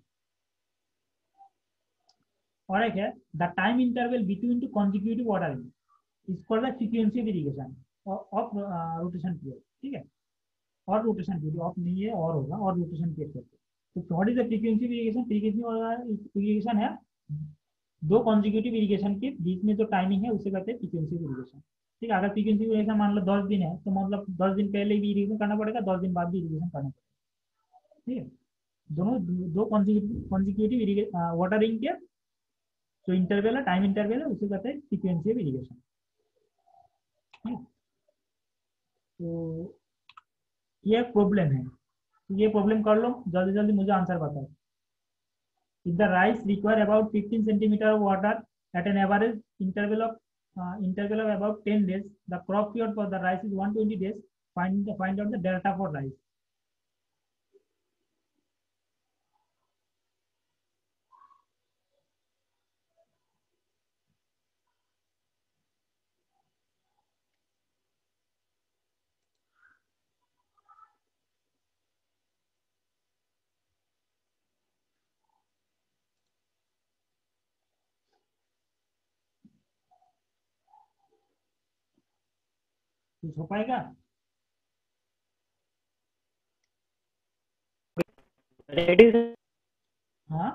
और एक है the time interval between two consecutive watering is called the frequency of irrigation of rotation period. ठीक है, और रोटेशन पीरियड ऑफ नहीं है और होगा और रोटेशन पीरियड करते हैं। तो what is the frequency of irrigation? Frequency irrigation है दो कॉन्जिक्यूटिव इरिगेशन के बीच में जो टाइमिंग है उसे कहते हैं फ्रीक्वेंसी ऑफ इरिगेशन। ठीक है, अगर फ्रीक्वेंसी इरिगेशन मान लो दस दिन है तो मतलब दस दिन पहले भी इरिगेशन करना पड़ेगा, दस दिन बाद भी इरिगेशन करना पड़ेगा। ठीक है, दोनों दो कॉन्जिक्यूटिव वाटरिंग के जो इंटरवल है, टाइम इंटरवल है, उसे कहते हैं फ्रीक्वेंसी ऑफ इरिगेशन। तो ये प्रॉब्लम है, ये प्रॉब्लम कर लो जल्दी जल्दी, मुझे आंसर बताओ। If the rice require about fifteen centimeter of water at an average interval of uh, interval of about ten days, the crop period for the rice is one hundred twenty days. Find the find out the delta for rice. कुछ हो पाएगा? हाँ,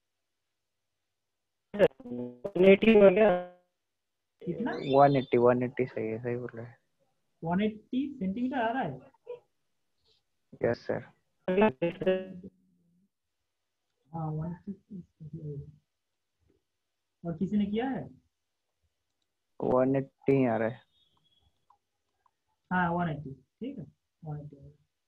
native है क्या? कितना? One eighty one eighty सही है, सही बोल रहे हैं। one hundred eighty सेंटीमीटर आ रहा है। Yes sir. हाँ, one eighty। और किसी ने किया है? वन एट्टी आ रहा है। हाँ, one eighty। ठीक है, one eighty।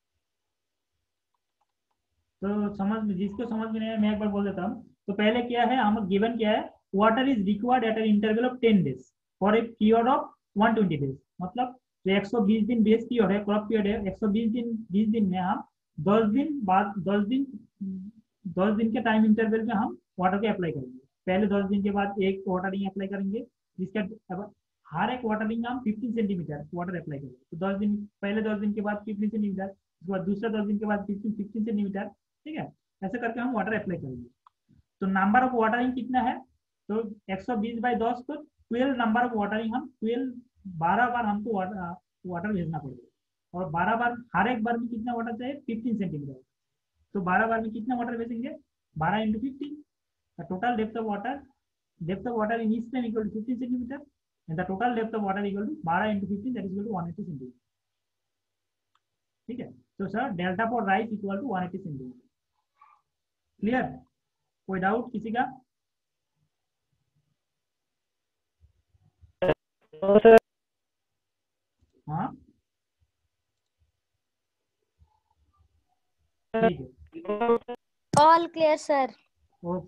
तो समझ में जिसको समझ में नहीं है मैं एक बार बोल देता हूँ। तो पहले क्या है, हम गिवन क्या है, water is required at an interval of ten days for a period of one hundred twenty days. मतलब जो एक सौ बीस दिन बेस पीरियड है, क्रॉप पीरियड है, एक सौ बीस दिन बीस दिन में हम दस दिन बाद दस दिन दस दिन के टाइम इंटरवल में हम वाटर को अप्लाई करेंगे। पहले दस दिन के बाद एक वाटरिंग अप्लाई करेंगे, जिसका हर एक वाटरिंग हम फिफ्टीन सेंटीमीटर वाटर अप्लाई करेंगे। तो दस दिन पहले दस दिन के बाद फिफ्टीन सेंटीमीटर, उसके बाद दूसरा दस दिन के बाद फिफ्टीन फिफ्टीन सेंटीमीटर। ठीक है, ऐसे करके हम वाटर अप्लाई करेंगे। तो नंबर ऑफ वाटरिंग कितना है? तो एक सौ बीस बाई दस तो ट्वेल्व नंबर ऑफ वाटरिंग हम ट्वेल्व बारह बार हमको वाटर वाटर भेजना पड़ेगा। और बारह बार हर एक बार में कितना वाटर चाहिए? Fifteen centimetre. तो बारह बार में कितना वाटर भेजेंगे? बारह into fifteen. The total depth of water depth of water in each frame equal to fifteen centimetre and the total depth of water equal to बारह into fifteen, that is equal to one eighty centimetre. ठीक है, तो sir delta for rice equal to one eighty centimetre. Clear? कोई doubt किसी का? हाँ, ठीक है, all clear sir. Okay.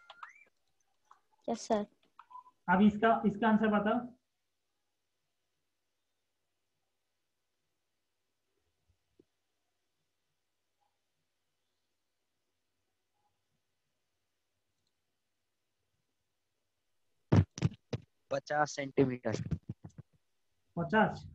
Yes sir. अब इसका इसका आंसर बताओ। पचास सेंटीमीटर। पचास?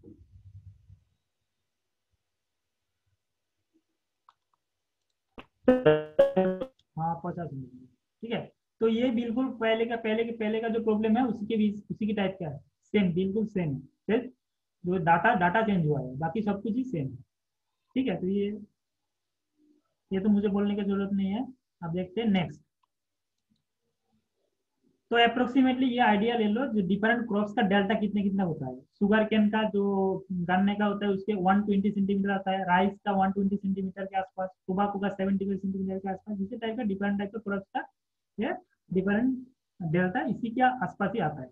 हाँ, पचास मिनट। ठीक है, तो ये बिल्कुल पहले का पहले के पहले का जो प्रॉब्लम है उसी के बीच उसी की टाइप का है, सेम, बिल्कुल सेम है। सिर्फ जो डाटा डाटा चेंज हुआ है, बाकी सब कुछ ही सेम है। ठीक है, तो ये ये तो मुझे बोलने की जरूरत नहीं है। अब देखते हैं नेक्स्ट। तो अप्रोक्सीमेटली ये आइडिया ले लो, जो डिफरेंट क्रॉप्स का डेल्टा कितने कितना होता है। शुगर केन का जो गन्ने का होता है उसके वन ट्वेंटी सेंटीमीटर आता है, राइस का वन ट्वेंटी सेंटीमीटर के आसपास, टोबैको का सेवेंटी सेंटीमीटर के आसपास। इसी टाइप का डिफरेंट टाइप का क्रॉप्स का ये डिफरेंट डेल्टा इसी के आसपास ही आता है।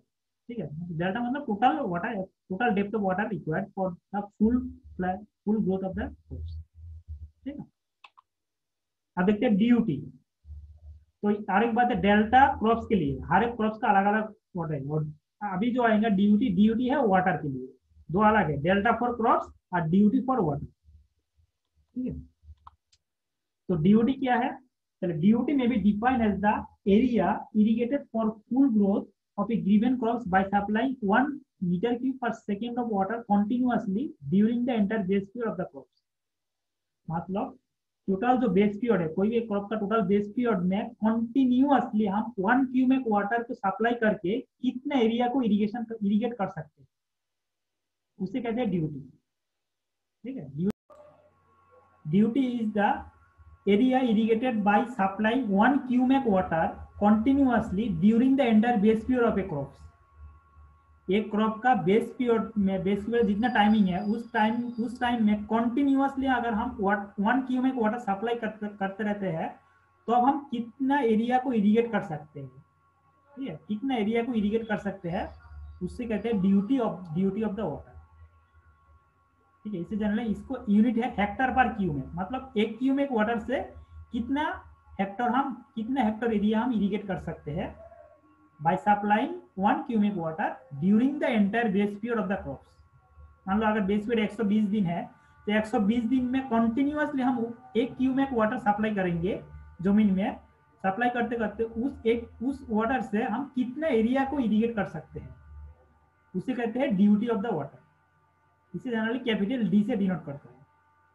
ठीक है, डेल्टा मतलब total water, total depth of water required for the full full growth of the crops. ठीक है, अब देखते हैं ड्यूटी। तो और एक बात है, डेल्टा क्रॉप्स के लिए, हर एक क्रॉप्स का अलग अलग वाटर है, और अभी जो आएगा ड्यूटी, ड्यूटी है वाटर के लिए, दो अलग है, डेल्टा फॉर क्रॉप्स और ड्यूटी फॉर वाटर। ठीक है, तो ड्यूटी क्या है, चलो ड्यूटी में भी define as the area irrigated for full growth of a given crops by supplying one metre cube per second of water continuously during the entire base period of the crops. मतलब total जो base period है, कोई भी crop का total base period में continuously हम one cumec water को supply करके कितने एरिया को इरिगेशन इरिगेट कर सकते हैं, उसे कहते हैं ड्यूटी। ठीक है, duty is the area irrigated by supplying one cumec water continuously during the entire base period of a crops. एक क्रॉप का बेस पीरियड में, बेस पीरियड जितना टाइमिंग है उस टाइम उस टाइम में कंटिन्यूअसली अगर हम वन क्यूमेक वाटर सप्लाई करते करते रहते हैं तो अब हम कितना एरिया को इरिगेट कर सकते हैं। ठीक है, कितना एरिया को इरिगेट कर सकते हैं उससे कहते हैं duty of duty of the water. ठीक है, इसे जनरली इसको यूनिट है हेक्टर पर क्यूमेक, मतलब एक क्यूमेक वाटर से कितना हेक्टर हम कितना हेक्टर एरिया हम इरिगेट कर सकते हैं by supplying one cubic water during the entire base period of the crops। मान लो अगर बेस पीरियड एक सौ बीस दिन है तो एक सौ बीस दिन में कंटिन्यूअसली हम एक क्यूबिक वाटर सप्लाई करेंगे जमीन में, सप्लाई करते करते उस एक उस वाटर से हम कितना एरिया को इरिगेट कर सकते हैं, उसे कहते हैं ड्यूटी ऑफ द वाटर। इसे जनरली कैपिटल डी से डिनोट करते हैं।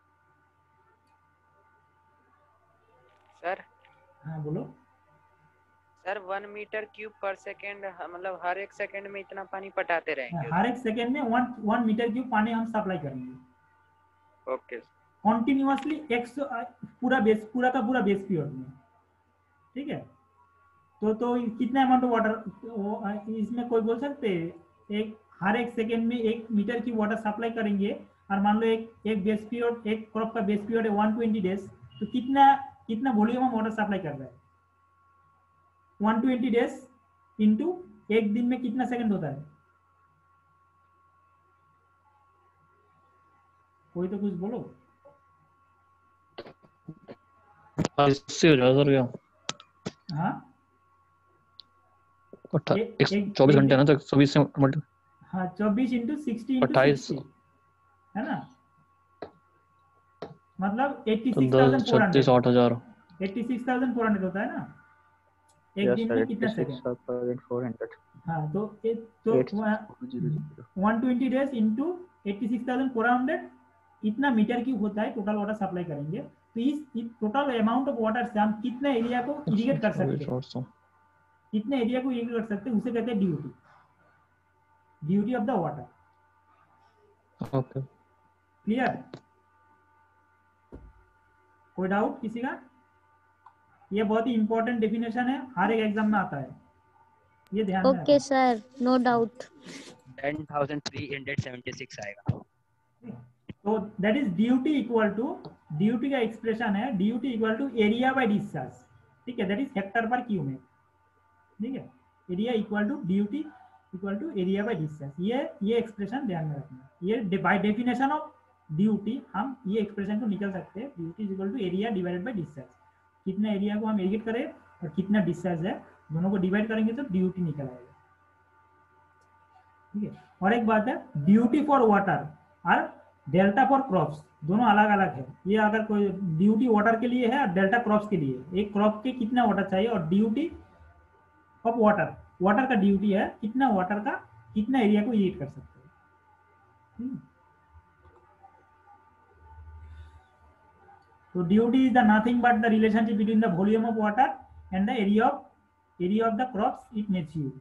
सर हाँ बोलो। Sir one metre cube per second, मतलब हर एक सेकंड में इतना पानी पटाते रहेंगे? हर एक सेकंड में वन वन मीटर क्यूब पानी हम सप्लाई करेंगे। ओके, कंटिन्यूअसली एक सौ पूरा बेस पूरा का पूरा बेस पीरियड में। ठीक है, तो तो कितना अमाउंट ऑफ वाटर इसमें कोई बोल सकते हैं, एक हर एक सेकंड में एक मीटर की वाटर सप्लाई करेंगे, और मान लो एक एक बेस पीरियड, एक क्रॉप का बेस पीरियड है वन ट्वेंटी डेज, तो कितना कितना वॉल्यूम हम वाटर सप्लाई कर रहे हैं, वन ट्वेंटी डेज इंटू एक दिन में कितना सेकंड होता है, कोई तो कुछ बोलो। अस्सी हो जाएगा सर क्या? हाँ चौबीस घंटे ना, तो एक सौ बीस से मल्टी, हाँ चौबीस इंटू सिक्सटी इंटू अट्ठाईस है ना, मतलब एट्टी तो सिक्स दस थाउजेंड फोर छत्तीस हंड्रेड आठ हजार eighty six thousand four hundred होता है ना एक दिन में कितना सेकंड। हाँ तो एक तो one twenty days into eighty six thousand four hundred इतना मीटर क्यूब होता है टोटल वाटर सप्लाई करेंगे। तो इस टोटल अमाउंट ऑफ वाटर से हम कितना एरिया को इरिगेट कर सकते हैं, कितने एरिया को इरिगेट कर सकते हैं, उसे कहते हैं duty, duty of the water. Okay, clear? कोई डाउट किसी का? ये बहुत ही इंपॉर्टेंट डेफिनेशन है, हर एक एग्जाम में आता है, ये ध्यान में okay sir, no doubt. Ten thousand three hundred seventy six आएगा। तो that is duty equal to, duty का एक्सप्रेशन है duty equal to area by discharge. ठीक है, that is hectare per cumec. ठीक है, area equal to duty equal to area by discharge, ये ये एक्सप्रेशन ध्यान में रखना। ये बाय डेफिनेशन ऑफ ड्यूटी हम ये एक्सप्रेशन को निकल सकते हैं, duty equal to area divided by discharge. कितना एरिया को हम इरिगेट करें और कितना डिस्चार्ज है, दोनों को डिवाइड करेंगे तो ड्यूटी निकल आएगा। ठीक है, और एक बात है, ड्यूटी फॉर वाटर और डेल्टा फॉर क्रॉप्स दोनों अलग अलग है। ये अगर कोई ड्यूटी वाटर के लिए है और डेल्टा क्रॉप्स के लिए, एक क्रॉप के कितना वाटर चाहिए, और ड्यूटी ऑफ वाटर, वाटर का ड्यूटी है कितना वाटर का कितना एरिया को इरिगेट कर सकते हैं। तो duty is the nothing but the relationship between the volume of water and the area of area of the crops it mature.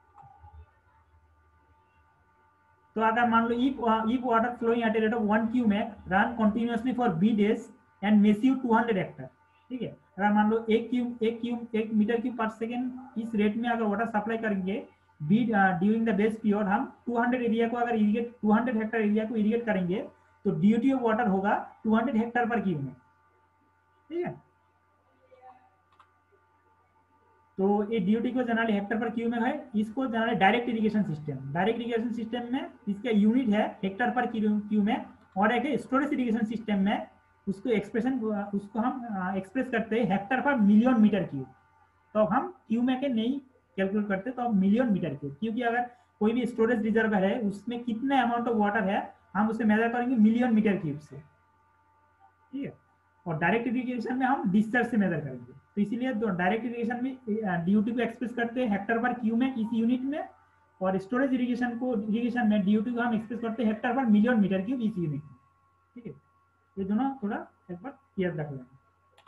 तो अगर मान लो if if water flowing at a rate of one cubic run continuously for b days and massive two hundred hectare। ठीक है, अगर मान लो एक क्यूब एक क्यूब एक मीटर क्यूब पर सेकेंड इस रेट में अगर वाटर सप्लाई करेंगे be during the base period, हम टू हंड्रेड एरिया को अगर irrigate two hundred hectare area को इरिगेट करेंगे तो ड्यूटी ऑफ वाटर होगा two hundred hectare per cube में। ठीक है, तो ये डीयूटी को जनरली हेक्टर पर क्यू में है, इसको generally direct irrigation system direct irrigation system में इसका यूनिट है हेक्टर पर क्यू में, और एक स्टोरेज इरिगेशन सिस्टम में उसको एक्सप्रेशन उसको हम एक्सप्रेस करते हैं hectare per million metre cube. तो हम क्यू में के नहीं कैलकुलेट करते, तो हम मिलियन मीटर क्यूब, क्योंकि अगर कोई भी स्टोरेज रिजर्वर है उसमें कितने अमाउंट ऑफ वाटर है हम उसे मेजर करेंगे मिलियन मीटर क्यूब से, ठीक है। और डायरेक्ट इरिगेशन में हम डिस्चार्ज से मेजर करेंगे। तो इसीलिए डायरेक्ट इरिगेशन में डीयूटी को एक्सप्रेस करते हैं हेक्टर पर क्यू में इस यूनिट में, और स्टोरेज इरिगेशन को इरिगेशन में डीयूटी को हम एक्सप्रेस करते हैं hectare per million metre cube इस यूनिट में, ठीक है। ये दोनों थोड़ा एक बार याद रख लेंगे।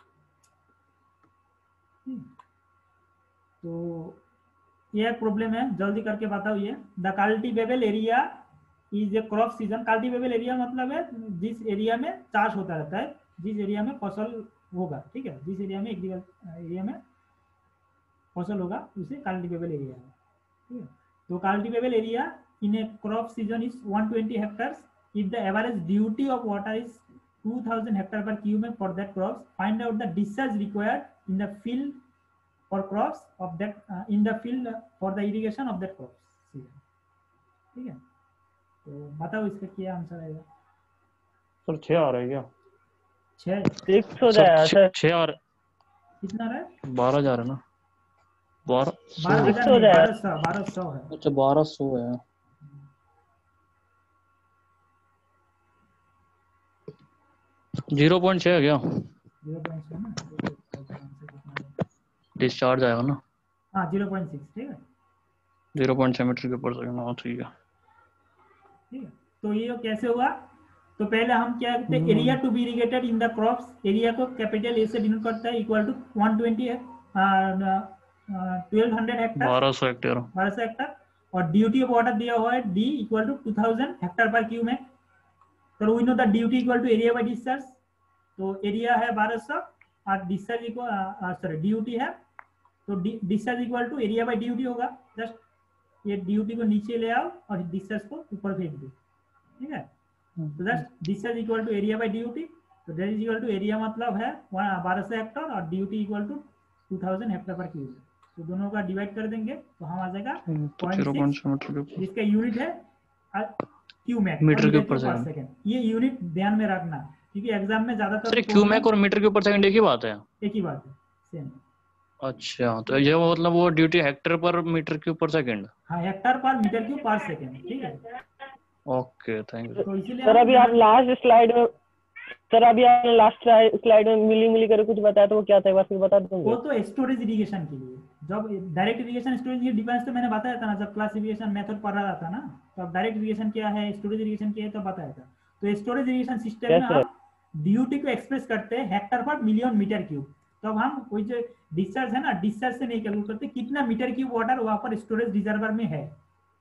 तो ये एक प्रॉब्लम है, जल्दी करके बताओ। ये the cultivable area is a crop season. Cultivable area मतलब है जिस एरिया में चाष होता रहता है, जिस एरिया में फसल होगा, ठीक है, जिस एरिया में एग्रीकल्चर एरिया में फसल होगा उसे कल्टीवेबल एरिया है, ठीक है। तो cultivable area in a crop season is one hundred twenty hectares if the average duty of water is two thousand hectare per cumec for that crops, find out the discharge required in the field for crops of that in the field for the irrigation of that crops season, ठीक है। तो बताओ इसका क्या answer आएगा। Sir छह आ रहा है क्या? छः सिक्स हो जाएगा सर सर। छह आ रहा कितना रहा है? बारह जा रहा है ना? बारह बारह Six हजार हो नहीं, जाएगा। बारह सौ बारह सौ है। अच्छा बारह सौ है। जीरो पॉइंट छह है क्या? जीरो पॉइंट छः ना, डिस्चार्ज आएगा ना? हाँ जीरो पॉइंट सिक्स, ठीक है, जीरो पॉइंट छह मीटर के पर सेकंड। हाँ ठीक है। ठीक है। तो ये कैसे हुआ? तो पहले हम क्या करते हैं, area to be irrigated in the crops, area को कैपिटल ए से डिनोट करता है, इक्वल टू वन ट्वेंटी है ट्वेल्व हंड्रेड हेक्टर, बारह सौ हेक्टेयर। बारह सौ हेक्टर, और ड्यूटी ऑफ वाटर दिया हुआ है D equal to two thousand hectare per Q में। तो we know the duty equal to area by discharge. तो एरिया है बारह सौ और डिस्चार्ज इक्वल सॉरी ड्यूटी है, तो discharge equal to area by duty होगा। जस्ट ये ड्यूटी को नीचे ले आओ और डिस्चार्ज को ऊपर फेंक दो, ठीक है। तो just discharge equal to area by duty, तो that is equal to area मतलब है बारह सौ हेक्टर और duty equal to two thousand hectare per cube. तो दोनों का डिवाइड कर देंगे तो हम आ जाएगा जीरो पॉइंट छह मीटर के ऊपर। इसका यूनिट है क्यूमेक, मीटर के ऊपर सेकंड। सेकंड। ये यूनिट ध्यान में रखना क्योंकि एग्जाम में ज्यादातर सर क्यूमेक और मीटर के ऊपर सेकंड एक ही बात है? एक ही बात है, सेम। अच्छा तो ये मतलब वो ड्यूटी हेक्टर पर मीटर के ऊपर सेकंड। हाँ हेक्टर पर मीटर क्यूब पर सेकंड, ठीक है। Okay thank you. तो इसीलिए सर अभी आप लास्ट स्लाइड में सर अभी आपने लास्ट स्लाइड में मिली मिली कर कुछ बताया तो वो क्या था, एक बार फिर बता दूंगा। वो तो स्टोरेज इरिगेशन के लिए, जब डायरेक्ट इरिगेशन स्टोरेज की डिफरेंस तो मैंने बताया था ना, जब क्लास इरिगेशन मेथड पढ़ रहा था ना, तो अब डायरेक्ट इरिगेशन क्या है, स्टोरेज इरिगेशन क्या है तो बताया था। तो स्टोरेज इरिगेशन सिस्टम में हम ड्यूटी को एक्सप्रेस करते हैं hectare per million metre cube. तो अब हम कोई जो डिस्चार्ज है ना, डिस्चार्ज से नहीं कैलकुलेट करते कितना मीटर क्यूब वाटर वहां पर स्टोरेज रिजर्वर में है,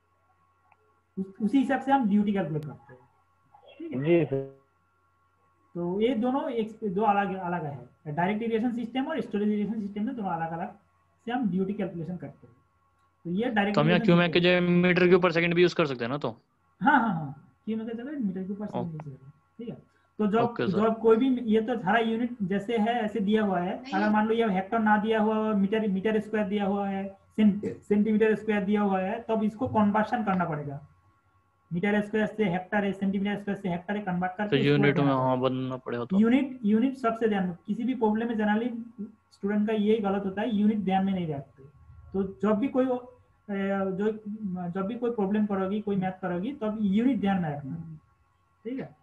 उसी हिसाब से हम ड्यूटी कैलकुलेट करते हैं, ठीक है जी सर। तो ये दोनों एक दो अलग अलग है, डायरेक्ट इरिगेशन सिस्टम और स्टोरेज इरिगेशन सिस्टम में दोनों अलग अलग से हम ड्यूटी कैलकुलेशन करते हैं। तो ये डायरेक्ट तो हम यहाँ क्यूमेक के जो मीटर के ऊपर सेकंड भी यूज कर सकते हैं ना? तो हाँ हाँ हाँ क्यूमेक के जगह मीटर के ऊपर सेकंड यूज करेंगे, ठीक है। तो जब Okay, sir. जब कोई भी ये तो सारा यूनिट जैसे है ऐसे दिया हुआ है, अगर मान लो ये हेक्टर ना दिया हुआ है, मीटर मीटर स्क्वायर दिया हुआ है, सेंटीमीटर स्क्वायर दिया हुआ है, तब इसको कन्वर्शन करना पड़ेगा। मीटर स्क्वायर से हेक्टर है, सेंटीमीटर स्क्वायर से हेक्टर है, कन्वर्ट तो करके यूनिट में हाँ बनना पड़ेगा। तो यूनिट यूनिट सबसे ध्यान में, किसी भी प्रॉब्लम में जनरली स्टूडेंट का यही गलत होता है, यूनिट ध्यान में नहीं रखते। तो जब भी कोई जो जब भी कोई प्रॉब्लम करोगी, कोई मैथ करोगी, तो अब यूनिट ध्यान में रखना, ठीक है।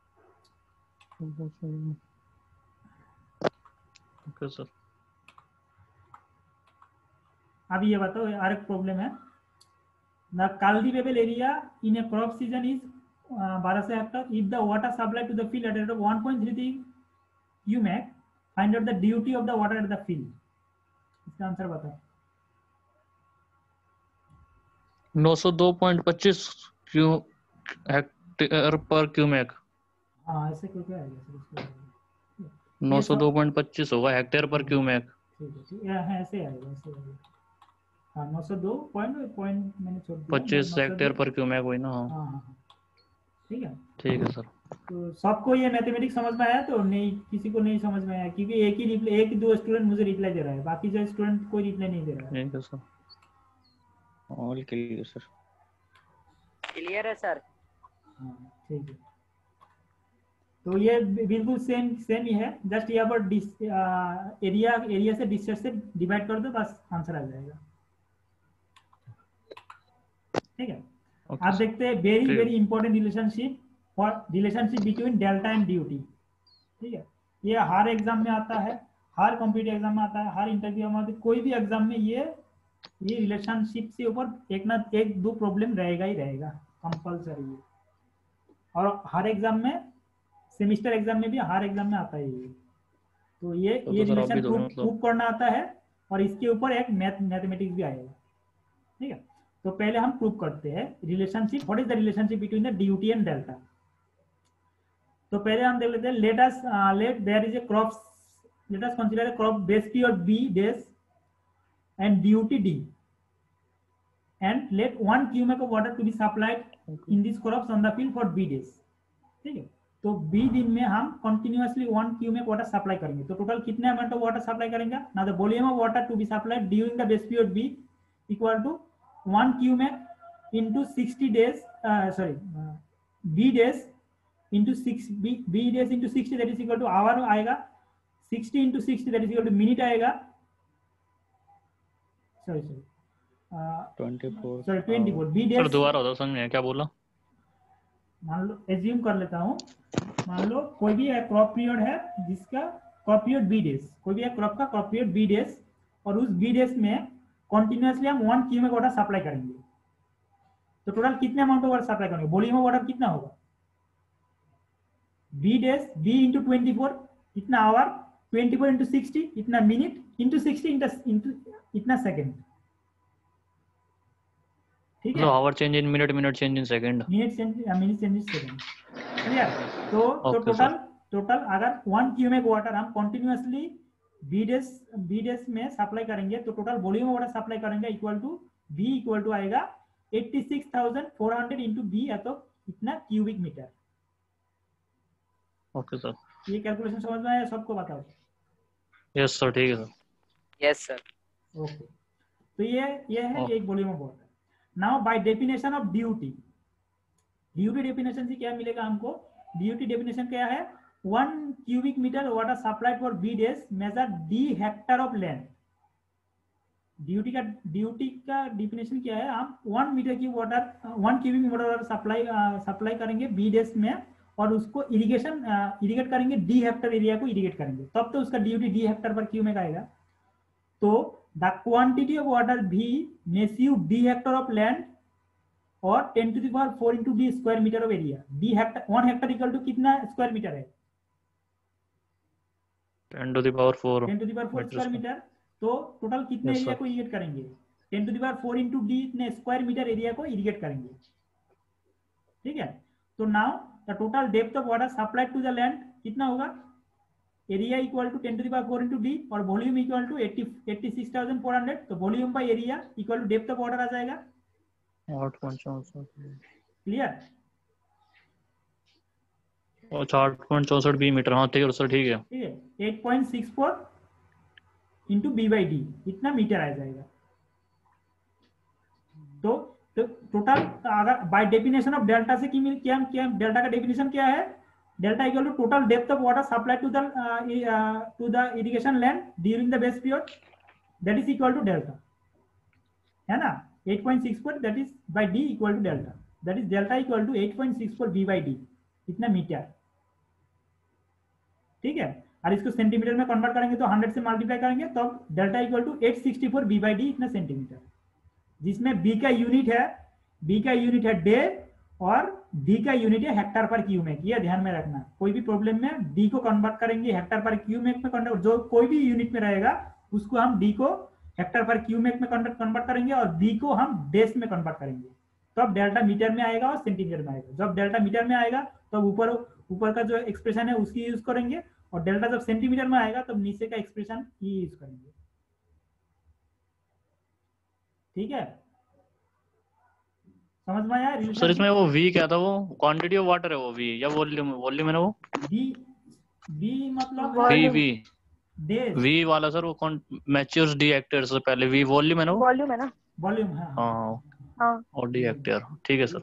Okay sir. अब ये बताओ, और एक प्रॉब्लम है, the cultivable area in a crop season is बारह सौ hectare if the water supply to the field at one point three three cumec, find out the duty of the water at the field. इसका answer बताओ। नौ सौ दो point पच्चीस Q hectare पर cumec. हाँ ऐसे कोई क्या आएगा, नौ सौ दो पॉइंट पच्चीस होगा हेक्टेयर पर क्यूमेक। ठीक है, ठीक है, हाँ, ऐसे आएगा, ऐसे आएगा। हाँ नौ सौ दो पॉइंट पॉइंट मैंने छोड़ दिया, पच्चीस नौ सौ दो हेक्टेयर पर क्यूमेक हुई ना? हाँ हाँ हाँ हाँ, ठीक है। ठीक है सर। तो सबको ये मैथमेटिक्स समझ में आया? तो नहीं, किसी को नहीं समझ में आया? क्योंकि एक ही रिप्लाई, एक दो स्टूडेंट मुझे रिप्लाई दे रहा है, बाकी जो स्टूडेंट कोई रिप्लाई नहीं दे रहा है। ठीक है sir. All clear sir. Clear है सर। हाँ ठीक है। तो ये बिल्कुल सेम सेम ही है, जस्ट यहाँ पर डिस एरिया एरिया से डिस्टेंस से डिवाइड कर दो, बस आंसर आ जाएगा। ठीक है। ओके आप सर। देखते हैं वेरी ठीक है। Very important relationship for relationship between delta and duty. ठीक है। ये हर एग्जाम में आता है, हर कॉम्पिटिटिव एग्जाम में आता है, हर इंटरव्यू में आता है, कोई भी एग्जाम में ये ये रिलेशनशिप से ऊपर एक ना एक दो प्रॉब्लम रहेगा ही रहेगा, कंपल्सरी है। और हर एग्जाम में, सेमिस्टर एग्जाम में भी, हर एग्जाम में आता है ये। तो ये तो ये तो सर आप भी रिलेशन दोगे प्रूव मतलब। प्रूव करना आता है, और इसके ऊपर एक मैथ मैथमेटिक्स भी आएगा। ठीक है। तो पहले हम प्रूव करते हैं relationship, what is the relationship between the duty and delta. तो पहले हम देख लेते हैं, let us let there is a crop, let us consider a crop base P और B days and duty D, and let one cumec of water to be supplied in this crops on the field for B days. ठीक है। तो B दिन में हम continuously one cumec water supply करेंगे। तो total कितने अमाउंट ऑफ वाटर सप्लाई करेंगे ना, the volume of water to be supplied during the base period B equal to one cumec into sixty days, sorry B days into six B days into sixty, that is equal to hour आएगा, sixty into sixty that is equal to minute आएगा, sorry sorry twenty four sorry twenty four B sir days. दोबारा होता समझ में आया क्या बोला? मान लो एज्यूम कर लेता हूँ, मान लो कोई भी एक क्रॉप पीरियड है जिसका क्रॉप पीरियड बी डेज, कोई भी एक क्रॉप का क्रॉप पीरियड बी डेज, और उस बी डेज में कंटिन्यूअसली हम वन क्यूमेक वाटर सप्लाई करेंगे। तो टोटल कितने अमाउंट ऑफ वाटर सप्लाई करेंगे, वॉल्यूम ऑफ वाटर कितना होगा, B days B into twenty four इतना hour, twenty four into sixty इतना मिनट, इंटू सिक्सटी इंटू इतना सेकेंड। ठीक है। मतलब hour change in minute, minute change in second. Minute change minute change second. Clear. तो तो Okay, टोटल टोटल अगर one cumec water हम continuously B days B days में सप्लाई करेंगे, तो टोटल वॉल्यूम वाटर सप्लाई करेंगे equal to B equal to आएगा eighty six thousand four hundred into B, या तो इतना क्यूबिक मीटर। Okay sir. ये कैलकुलेशन समझ में आया सबको? बताओ। Yes sir. ठीक है सर। Yes sir. ओके। तो ये ये है Oh. एक volume of water. Now by definition of duty, duty definition से क्या मिलेगा हमको, ड्यूटी डेफिनेशन क्या है, one cubic metre water supplied for B days major D hectare of land. Duty का ड्यूटी का डेफिनेशन क्या है, हम वन मीटर की water one cubic metre water supply supply करेंगे बी डेज में, और उसको इरिगेशन इरिगेट करेंगे, डी हेक्टर एरिया को इरिगेट करेंगे, तब तो उसका duty D hectare per Q में आएगा। तो द क्वांटिटी ऑफ वाटर भी massive D hectare of land और ten to the power four into D square metre of area. D hectare one hectare equal to कितना square metre है, ten to the power four ten to the power four square metre. तो total कितने Yes, area sir. को irrigate करेंगे, ten to the power four into D इतने square metre area को irrigate करेंगे। ठीक है। तो now the total depth of water supplied to the land कितना होगा, area equal to ten to the power four into D, और volume equal to eighty eighty six thousand four hundred. तो volume by area equal to depth of water आ जाएगा। आठ point चौसठ। Clear. अच्छा आठ पॉइंट चौसठ बी मीटर। हाँ ठीक है सर। ठीक है। ठीक है। Eight point six four into B by D इतना मीटर आ जाएगा। तो तो टोटल अगर बाय डेफिनेशन ऑफ डेल्टा से की क्या क्या डेल्टा का डेफिनेशन क्या है, delta equal to total depth of water supply to the to the irrigation land during the base period, that is equal to delta, है ना। Eight point six four that is by D equal to delta, that is delta equal to eight point six four B by D इतना metre. ठीक है। और इसको centimetre में convert करेंगे तो हंड्रेड से मल्टीप्लाई करेंगे तो delta equal to eight sixty four B by D इतना सेंटीमीटर, जिसमें बी का यूनिट है बी का यूनिट है डे और डी का यूनिट है हेक्टर पर क्यूमेक। ये ध्यान में रखना, कोई भी प्रॉब्लम में डी को कन्वर्ट करेंगे हेक्टर पर क्यूमेक में कन्वर्ट, जो कोई भी यूनिट में रहेगा उसको हम डी को हेक्टर पर क्यूमेक में कन्वर्ट कन्वर्ट करेंगे और बी को हम डेस में कन्वर्ट करेंगे। तो अब डेल्टा मीटर में आएगा और सेंटीमीटर में आएगा। जब डेल्टा मीटर में आएगा तो ऊपर ऊपर का जो एक्सप्रेशन है उसकी यूज करेंगे, और डेल्टा जब सेंटीमीटर में आएगा तब नीचे का एक्सप्रेशन ही यूज करेंगे। ठीक है। समझ में आया सर रिलेशन? इसमें वो वी क्या था, वो क्वांटिटी ऑफ वाटर है वो वी, या वॉल्यूम वॉल्यूम है ना वो? बी बी मतलब वी है वी डेज, वी वाला सर, वो कौन मैच्योर्स डी एक्टर से पहले वी वॉल्यूम है ना वो? वॉल्यूम है ना? वॉल्यूम। हाँ हाँ हाँ हाँ और डी एक्टर, ठीक है सर।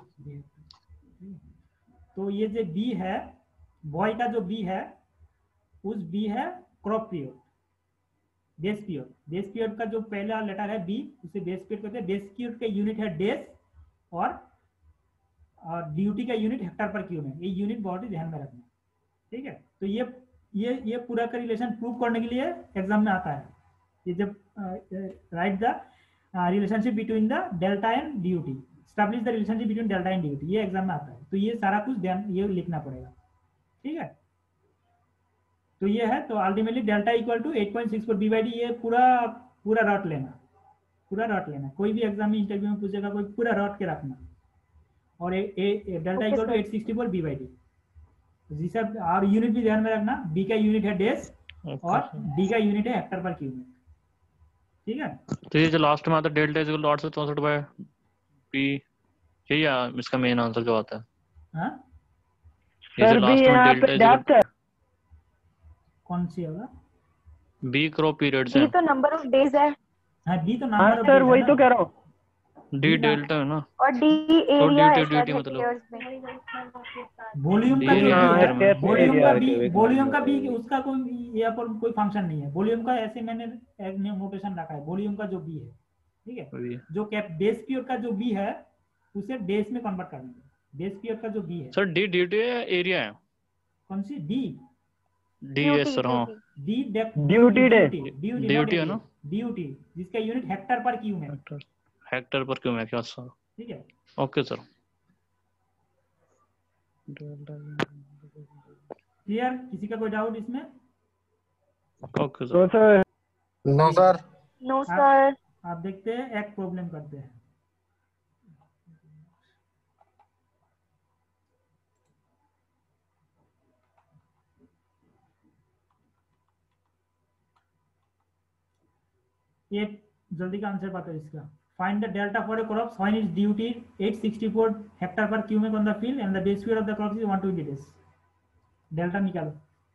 तो ये जो बी है, बॉय का जो बी है, उस बी है crop period, base period. Base period का जो पहला लेटर है बी, उसे बेस पीरियड कहते हैं। बेस पीरियड का यूनिट है डेज, और ड्यूटी का यूनिट हेक्टर पर क्यूब है। ये यूनिट बहुत ही ध्यान में रखना, ठीक है? तो ये ये ये पूरा का रिलेशन प्रूव करने के लिए एग्जाम में आता है। ये जब right the relationship between the delta and duty, establish the relationship between delta and duty, ये एग्जाम में आता है। तो ये सारा कुछ ध्यान ये लिखना पड़ेगा, ठीक है? तो ये है, तो ultimately delta equal to eight point six four B by D. ये पूरा पूरा रट लेना, पूरा रट लेना। कोई भी एग्जाम में इंटरव्यू में पूछेगा कोई, पूरा रट के रखना। और delta equal to eight sixty four B by D, जी सब। और यूनिट भी ध्यान में रखना, बी का यूनिट है डेज और डी का यूनिट है हेक्टर पर क्यूब, ठीक है? तो ये जो लास्ट में आता है डेल्टा इक्वल टू आठ सौ चौसठ बाय पी, यही है इसका मेन आंसर जो आता है। हाँ ये जो सर भी लास्ट में यहाँ पे डेल्टा डेप्थ है। कौन सी होगा? बी क्रॉप पीरियड्स है, डी तो नंबर ऑफ डेज है हाँ डी तो हाँ नंबर ऑफ सर वही तो कह रहा हूँ। डी डेल्टा है ना, और डी तो एरिया डी है डी टी सर मतलब हेक्टेयर्स में। वॉल्यूम का डी जो बी हाँ, है, हेक्टेयर वॉल्यूम का एरिया। बी, वॉल्यूम का बी उसका कोई यहाँ पर कोई फंक्शन नहीं है। वॉल्यूम का ऐसे मैंने एक नोटेशन रखा है, वॉल्यूम का जो बी है, ठीक है? वही। जो कैप बेस पीरियड का जो बी है उसे डेज में कन्वर्ट करना है। बेस पीरियड का जो बी है, sir D D T area है, कौन सी डी? डी एस सर, हाँ डी ड्यूटी डे। ड्यूटी है ना, ड्यूटी, जिसका यूनिट हेक्टर पर क्यूब है, हेक्टर पर क्यों है क्या सर? ठीक है? Okay sir. क्लियर? किसी का कोई डाउट इसमें? Okay sir. तो sir no sir. No sir. आप देखते हैं, एक प्रॉब्लम करते हैं। ये जल्दी का आंसर बताओ इसका। Find the delta for a crop when is duty at sixty four hectare per cubic on the field and the base period of the crop is one twenty days. Delta निकालो।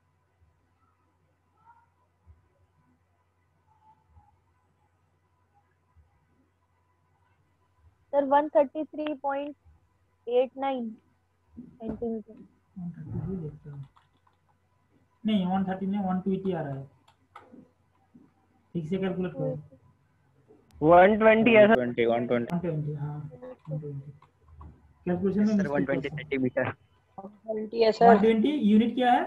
Sir one thirty three point eight nine centimetre. One thirty three देखते हैं, नहीं one thirty नहीं, one twenty आ रहा है। ठीक से कैलकुलेट करो। वन ट्वेंटी है sir. Twenty one twenty one twenty, हाँ वन ट्वेंटी। कैलकुलेशन में sir one twenty centimetre. Twenty है वन सर। ट्वेंटी यूनिट क्या है?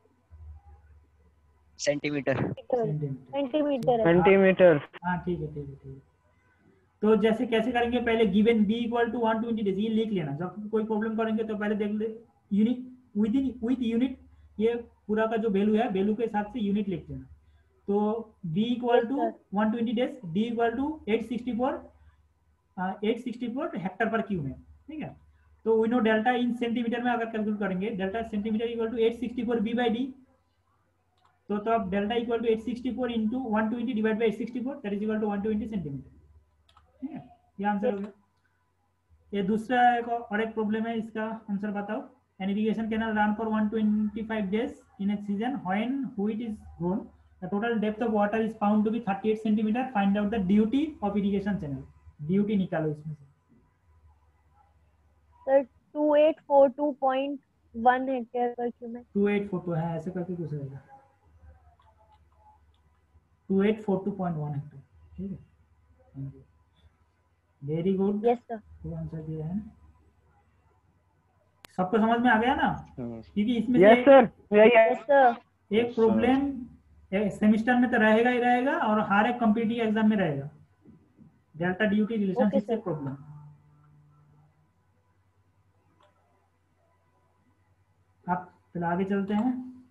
सेंटीमीटर। सेंटीमीटर। सेंटीमीटर है। सेंटीमीटर। हाँ ठीक है, ठीक है, ठीक है। तो जैसे कैसे करेंगे, पहले given B equal to one twenty days, ये लिख लेना। जब कोई प्रॉब्लम करेंगे तो पहले देख ले unit within with unit, ये पूरा का जो वैल्यू है वैल्यू के हिसाब से यूनिट लिख लेना। तो b equal to one twenty days, d equal to eight sixty four eight sixty four hectare per cube है, ठीक है? तो we know delta in centimetre में अगर कैलकुलेट करेंगे, delta centimetre equal to eight sixty four B by D. तो तो अब delta equal to eight sixty four into one twenty divide by eight sixty four, that is equal to one twenty centimetre, ठीक है? ये answer हो गया। ये दूसरा एक और एक प्रॉब्लम है, इसका आंसर बताओ। An irrigation canal run for one twenty five days in a season when wheat is grown, the total depth of water is found to be thirty eight centimeter. Find out the duty of irrigation channel. Duty निकालो इसमें से। Sir two eight four two point one hectare per cubic. Two eight four two है, ऐसे करके कुछ रहेगा। Two eight four two point one hectare, ठीक है? Very good. Yes sir. तो आंसर दिया है ना, सबको समझ में आ गया ना? क्योंकि इसमें यस सर, यही है। Yes sir. एक प्रॉब्लम सेमेस्टर में तो रहेगा ही रहेगा, और हर एक कॉम्पिटिटिव एग्जाम में रहेगा। डेल्टा ड्यूटी रिलेशनशिप से प्रॉब्लम। आप चलो आगे चलते हैं।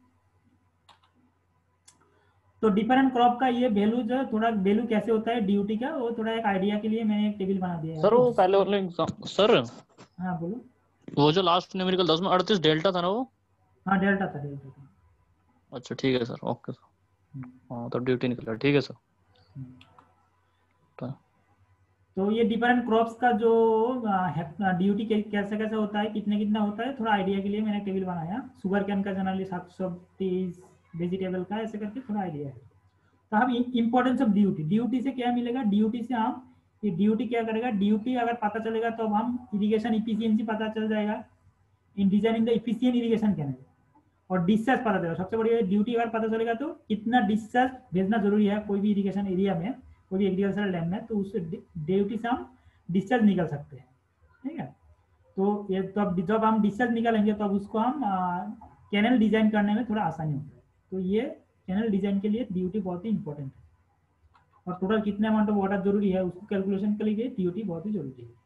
तो डिफरेंट क्रॉप का ये वैल्यू जो थोड़ा वैल्यू कैसे होता है ड्यूटी का, वो थोड़ा एक आइडिया के लिए मैंने एक टेबल बना दिया है सर वो पहले वाले एग्जाम सर, हाँ बोलो। वो जो लास्ट न्यूमेरिकल दस में अड़तीस डेल्टा था ना वो? हाँ डेल्टा था, डेल्टा था। अच्छा ठीक है सर, ओके सर। हाँ तो ड्यूटी निकला, ठीक है सर। तो ये डिफरेंट क्रॉप्स का जो ड्यूटी कैसे कैसे होता है, कितने कितना होता है, थोड़ा आइडिया के लिए मैंने टेबल बनाया। शुगर कैन का जनरली सात सौ तीस, वेजिटेबल का ऐसे करके थोड़ा आइडिया है। तो हम इंपॉर्टेंस ऑफ ड्यूटी, ड्यूटी से क्या मिलेगा, ड्यूटी से हम ये ड्यूटी क्या करेगा, ड्यूटी अगर पता चलेगा तो हम इरिगेशन इफिशियंसी पता चल जाएगा in designing the efficient irrigation canal, और डिस्चार्ज पता चलेगा। सबसे बड़ी ड्यूटी अगर पता चलेगा तो कितना डिस्चार्ज भेजना जरूरी है कोई भी इरिगेशन एरिया में, कोई भी एग्रीकल्चरल लैंड में, तो उस ड्यूटी से हम डिस्चार्ज निकल सकते हैं। ठीक है, तो ये तब जब हम डिस्चार्ज निकालेंगे तब उसको हम कैनल डिजाइन करने में थोड़ा आसानी होता है। तो ये कैनल डिजाइन के लिए ड्यूटी बहुत ही इंपॉर्टेंट है, और टोटल कितने अमाउंट ऑफ वाटर जरूरी है उसको कैलकुलेशन के लिए ड्यूटी बहुत ही जरूरी है।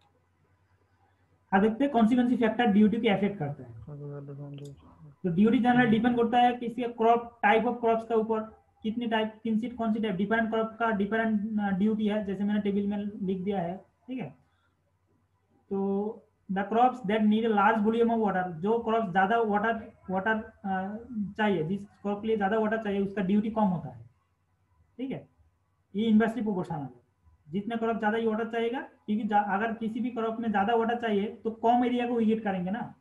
अब देखते हैं कौन सी कौन सी फैक्टर ड्यूटी को अफेक्ट करता है। तो ड्यूटी जनरल डिपेंड करता है किसी क्रॉप टाइप ऑफ क्रॉप्स के ऊपर, कितनी टाइप, किन सी कौन सी टाइप, डिफरेंट क्रॉप का डिफरेंट ड्यूटी है, जैसे मैंने टेबल में लिख दिया है। ठीक है, तो the crops that need a large volume of water, जो क्रॉप ज्यादा वाटर वाटर चाहिए, जिस क्रॉप के लिए ज्यादा वाटर चाहिए उसका ड्यूटी कम होता है। ठीक है, ये इन्वर्सली प्रोपोर्शनल है, जितने क्रॉप ज्यादा ही वाटर चाहिएगा, क्योंकि अगर किसी भी क्रॉप में ज्यादा वाटर चाहिए तो कम एरिया को इरिगेट करेंगे ना।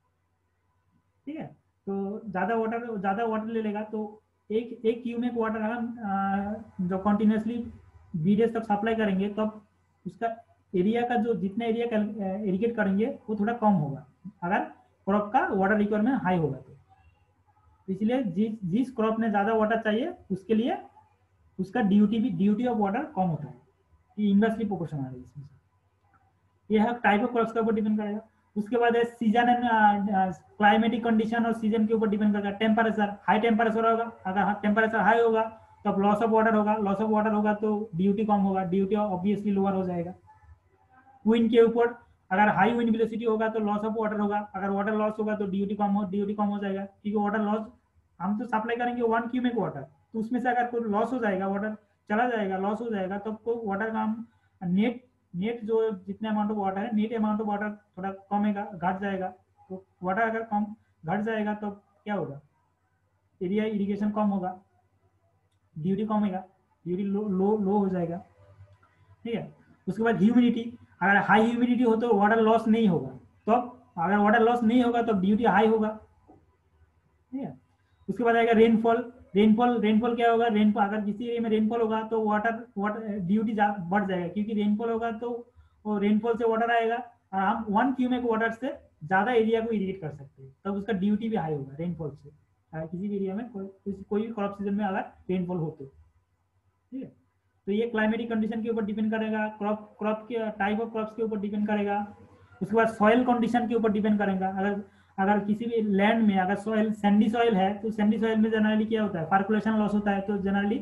ठीक है, तो ज्यादा वाटर ज्यादा वाटर ले लेगा तो एक एक क्यूमेक वाटर अगर जो कंटिन्यूसली बी डेज तक सप्लाई करेंगे तब तो उसका एरिया का जो जितना एरिया का इरिगेट करेंगे वो थोड़ा कम होगा अगर क्रॉप का वाटर रिक्वायरमेंट हाई होगा तो। इसलिए जिस जिस क्रॉप में ज्यादा वाटर चाहिए उसके लिए उसका ड्यूटी भी ड्यूटी ऑफ वाटर कम होता है, ये इन्वर्सली प्रोपोर्शनल है इसमें। ये है टाइप ऑफ क्रॉप्स के ऊपर डिपेंड करेगा। उसके बाद है सीजन एंड क्लाइमेटिक कंडीशन और सीजन के ऊपर डिपेंड करेगा। टेम्परेचर, हाई टेम्परेचर होगा, अगर टेम्परेचर हाई होगा तो लॉस ऑफ वाटर होगा, लॉस ऑफ वाटर होगा तो ड्यूटी कम होगा, ड्यूटी ऑब्वियसली लोअर हो जाएगा। विंड के ऊपर, अगर हाई विंड वेलोसिटी होगा तो लॉस ऑफ वाटर होगा, अगर वाटर लॉस होगा तो ड्यूटी कम हो ड्यूटी कम हो जाएगा, क्योंकि वाटर लॉस हम तो सप्लाई करेंगे वन क्यूमेक वाटर, तो उसमें से अगर कोई लॉस हो जाएगा, वाटर चला जाएगा, लॉस हो जाएगा, तब तो वाटर का हम नेट नेट जो जितने अमाउंट ऑफ वाटर है, नेट अमाउंट ऑफ वाटर थोड़ा कमेगा, घट जाएगा। तो वाटर अगर कम घट जाएगा तो क्या होगा, एरिया इरिगेशन कम होगा, ड्यूटी कमेगा, ड्यूटी लो लो लो हो जाएगा। ठीक है, उसके बाद ह्यूमिडिटी, अगर हाई ह्यूमिडिटी हो तो वाटर लॉस नहीं होगा, तो अगर वाटर लॉस नहीं होगा तो ड्यूटी हाई होगा। ठीक है, उसके बाद आएगा रेनफॉल। रेनफॉल रेनफॉल क्या होगा, रेनफॉल अगर किसी एरिया में रेनफॉल होगा तो वाटर वाटर ड्यूटी बढ़ जाएगा, क्योंकि रेनफॉल होगा तो वो रेनफॉल से वाटर आएगा और हम वन क्यूमेक वाटर से ज्यादा एरिया को इरिगेट कर सकते हैं, तब तो उसका ड्यूटी भी हाई होगा रेनफॉल से। अगर किसी भी एरिया में कोई कोई भी क्रॉप सीजन में अगर रेनफॉल हो तो। ठीक है, तो ये क्लाइमेटिक कंडीशन के ऊपर डिपेंड करेगा, क्रॉप क्रॉप के टाइप ऑफ क्रॉप्स के ऊपर डिपेंड करेगा। उसके बाद सॉइल कंडीशन के ऊपर डिपेंड करेगा। अगर अगर किसी भी लैंड में अगर सॉइल सैंडी सॉइल है तो सैंडी सॉइल में जनरली क्या होता है, पर्कुलेशन लॉस होता है, तो जनरली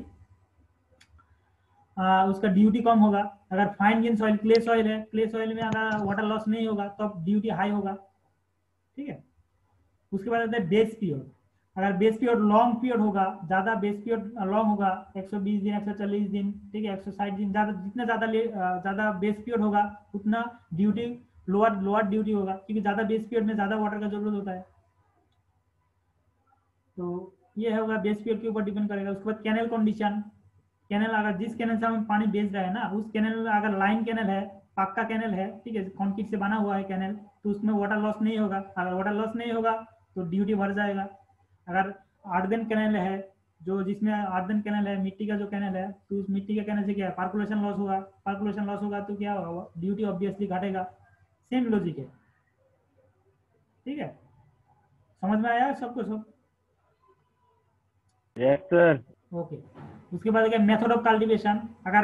उसका ड्यूटी कम होगा। अगर fine grain soil, clay soil है, क्ले सॉइल में अगर वाटर लॉस नहीं होगा तो ड्यूटी हाई होगा। ठीक है, उसके बाद आता है बेस पीरियड। अगर बेस पीरियड लॉन्ग पीरियड होगा, ज्यादा बेस पीरियड लॉन्ग होगा, एक सौ बीस दिन, एक सौ चालीस दिन, ठीक है, एक सौ साठ दिन, ज्यादा जितना ज्यादा ज्यादा बेस पीरियड होगा उतना ड्यूटी लोअर लोअर ड्यूटी होगा, क्योंकि ज्यादा बेस पीरियड में ज्यादा वाटर का जरूरत होता है। तो ये होगा बेस पीरियड के ऊपर डिपेंड करेगा। उसके बाद कैनल कंडीशन, कैनल अगर जिस कैनल से हम पानी भेज रहे हैं ना, उस कैनल में अगर लाइन कैनल है, पक्का कैनल है, ठीक है, कंक्रीट से बना हुआ है कैनल, तो उसमें वाटर लॉस नहीं होगा। अगर वाटर लॉस नहीं होगा तो ड्यूटी बढ़ जाएगा। अगर आर्गन कैनल है, जो जिसमें आर्गन कैनल है, मिट्टी का जो कैनल है, तो उस मिट्टी के कैनल से क्या है, पर्कुलेशन लॉस होगा, पर्कुलेशन लॉस होगा तो क्या होगा, ड्यूटी ऑब्वियसली घटेगा। सेम लॉजिक है। ठीक है, समझ में आया सबको सब? Yes sir. ओके, उसके बाद क्या मेथड ऑफ कल्टीवेशन। अगर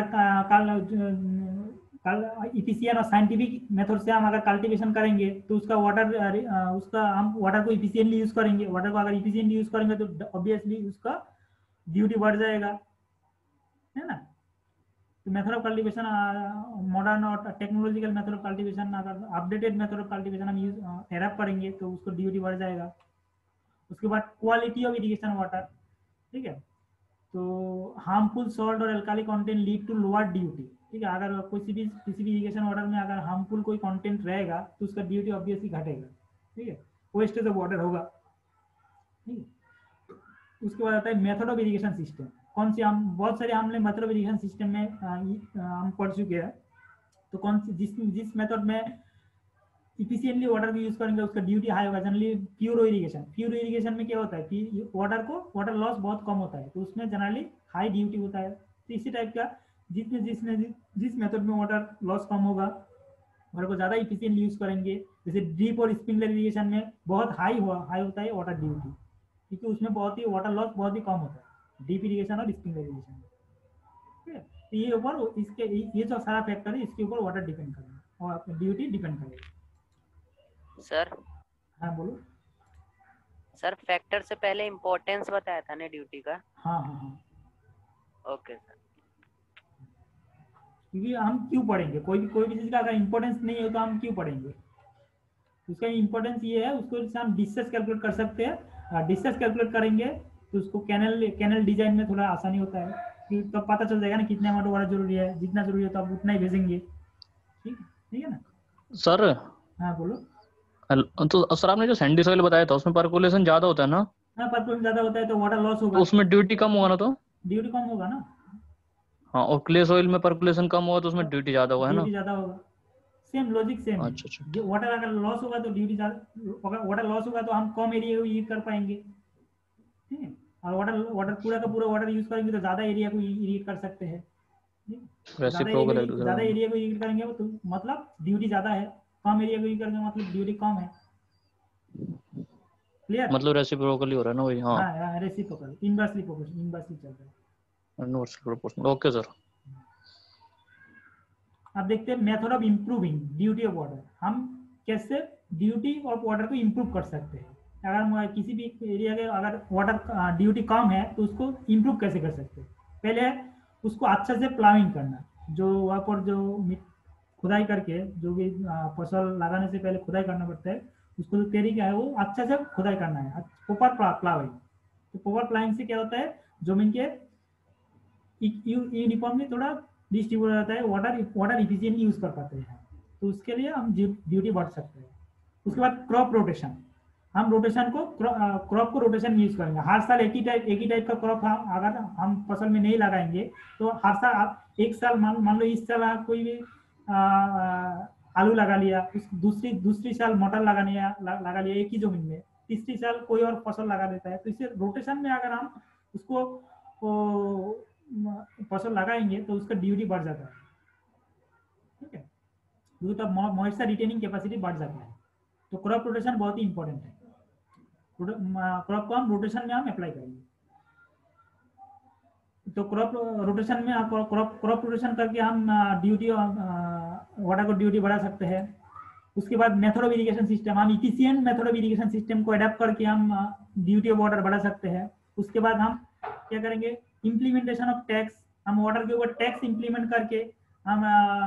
कल इफिशिएंट और साइंटिफिक मेथड से हम अगर कल्टीवेशन करेंगे तो उसका वाटर उसका हम वाटर को इफिशिएंटली यूज करेंगे। वाटर को अगर इफिशिएंटली यूज करेंगे तो ऑब्वियसली उसका ड्यूटी बढ़ जाएगा, है ना। तो मेथड ऑफ कल्टीवेशन, मॉडर्न और टेक्नोलॉजिकल मेथड ऑफ कल्टीवेशन, अगर अपडेटेड मेथड ऑफ कल्टीवेशन हम यूज एडॉप्ट करेंगे तो उसको ड्यूटी बढ़ जाएगा। उसके बाद क्वालिटी ऑफ इरिगेशन वाटर, ठीक है, तो हार्मफुल सॉल्ट और alkali content lead to lower duty. ठीक है, अगर किसी भी किसी भी इरिगेशन वाटर में अगर हार्मफुल कोई कंटेंट रहेगा तो उसका ड्यूटी ऑब्वियसली घटेगा। ठीक है, वेस्टेज ऑफ वाटर होगा। ठीक है, उसके बाद आता है मेथड ऑफ इरिगेशन सिस्टम। कौन सी, हम बहुत सारे हमने मेथड ऑफ इरिगेशन सिस्टम में हम पढ़ चुके हैं। तो कौन सी जिस जिस मेथड में इफिशिएंटली वाटर को यूज करेंगे उसका ड्यूटी हाई होगा। Generally pure irrigation, pure irrigation में क्या होता है कि वाटर को वाटर लॉस बहुत कम होता है, तो उसमें जनरली हाई ड्यूटी होता है। तो इसी टाइप का जिसमें जिसमें जिस मेथड में वाटर लॉस कम होगा, वाटर को ज़्यादा इफिशिएंटली यूज करेंगे, जैसे ड्रिप और स्प्रिंकलर इरिगेशन में बहुत हाई हुआ हाई होता है वाटर ड्यूटी, क्योंकि उसमें बहुत ही वाटर लॉस बहुत ही कम होता है ड्रिप इरिगेशन और स्प्रिंकलर इरिगेशन में। ठीक है, तो ये ऊपर इसके ये जो सारा फैक्टर है इसके ऊपर वाटर डिपेंड करेगा और ड्यूटी डिपेंड करेगा। सर हाँ बोलो। सर फैक्टर से पहले इम्पोर्टेंस बताया था ना ड्यूटी का। हाँ हाँ हाँ ओके सर। क्योंकि हम क्यों पढ़ेंगे, कोई भी कोई भी चीज़ का अगर इम्पोर्टेंस नहीं है तो हम क्यों पढ़ेंगे। उसका इम्पोर्टेंस ये है, उसको जैसे हम डिस्टेंस कैलकुलेट कर सकते हैं, डिस्टेंस कैलकुलेट करेंगे तो उसको कैनल कैनल डिजाइन में थोड़ा आसानी होता है, कि तब तो पता चल जाएगा ना कितने अमाउंट वाटर जरूरी है, जितना जरूरी है तो आप उतना ही भेजेंगे। ठीक ठीक है ना सर। हाँ बोलो। तो सर आपने जो सैंडी सॉइल बताया था उसमें पर्कुलेशन ज्यादा होता है ना? हाँ पर्कुलेशन ज्यादा होता है तो वाटर लॉस होगा, तो उसमें ड्यूटी कम होगा ना? तो ड्यूटी कम होगा ना। हाँ, और क्ले सॉइल में पर्कुलेशन कम होगा तो उसमें ड्यूटी ज्यादा होगा, है ना? ड्यूटी ज्यादा होगा, सेम लॉजिक सेम है। अच्छा अच्छा। जो वाटर अगर लॉस होगा तो ड्यूटी ज्यादा, अगर वाटर लॉस होगा तो हम कम एरिया को यूज कर पाएंगे। ठीक है, और वाटर वाटर पूरा का पूरा वाटर यूज करेंगे तो ज्यादा एरिया को इरिगेट कर सकते हैं। ज्यादा रेसिप्रोकल है एरिया दूसरा। ज्यादा एरिया को इरिगेट करेंगे तो मतलब ड्यूटी ज्यादा है, कम एरिया को इरिगेट करेंगे मतलब ड्यूटी कम है। क्लियर, मतलब रेसिप्रोकल ही हो रहा है ना वही? हाँ, हाँ रेसिप्रोकल, इनवर्सली प्रोपोर्शनल, इनवर्सली चल रहा है। Inversely proportional. Okay sir. अब देखते हैं method of improving duty of water, हम कैसे ड्यूटी ऑफ वाटर को इम्प्रूव कर सकते हैं। अगर हम किसी भी एरिया के अगर वाटर ड्यूटी कम है तो उसको इम्प्रूव कैसे कर सकते हैं। पहले उसको अच्छा से प्लाविंग करना, जो वहाँ पर जो खुदाई करके जो भी फसल लगाने से पहले खुदाई करना पड़ता है, उसको जो तरीका है वो अच्छा से खुदाई करना है, प्रॉपर प्लाविंग। तो प्रॉपर प्लाविंग से क्या होता है, जमीन के यूनिफॉर्मली थोड़ा डिस्ट्रीब्यूट हो जाता है, वाटर वाटर इफिशिएंटली यूज कर पाते हैं, तो उसके लिए हम ड्यूटी बढ़ सकते हैं। उसके बाद क्रॉप रोटेशन, हम रोटेशन को क्रॉप को रोटेशन यूज करेंगे। हर साल एक ही टाइप एक ही टाइप का क्रॉप हम अगर हम फसल में नहीं लगाएंगे तो हर साल आप एक साल मान मान लो इस साल आप कोई भी आ, आलू लगा लिया, उस दूसरी दूसरी साल मटर लगा लिया लगा लिया एक ही जमीन में, तीसरी साल कोई और फसल लगा देता है। तो इसे रोटेशन में अगर हम उसको फसल लगाएंगे तो उसका ड्यूटी बढ़ जाता है। ठीक है, तो मॉइस्चर रिटेनिंग कैपेसिटी बढ़ जाता है। तो क्रॉप रोटेशन बहुत ही इंपॉर्टेंट है। क्रॉप को हम रोटेशन में हम अप्लाई करेंगे, तो क्रॉप रोटेशन में क्रॉप क्रॉप रोटेशन करके हम ड्यूटी वाटर को ड्यूटी बढ़ा सकते हैं। उसके बाद मेथड ऑफ इरिगेशन सिस्टम, हम efficient method of irrigation system को अडेप्ट करके हम ड्यूटी ऑफ वाटर बढ़ा सकते हैं। उसके बाद हम क्या करेंगे, इम्प्लीमेंटेशन ऑफ टैक्स, हम वाटर के ऊपर टैक्स इम्प्लीमेंट करके हम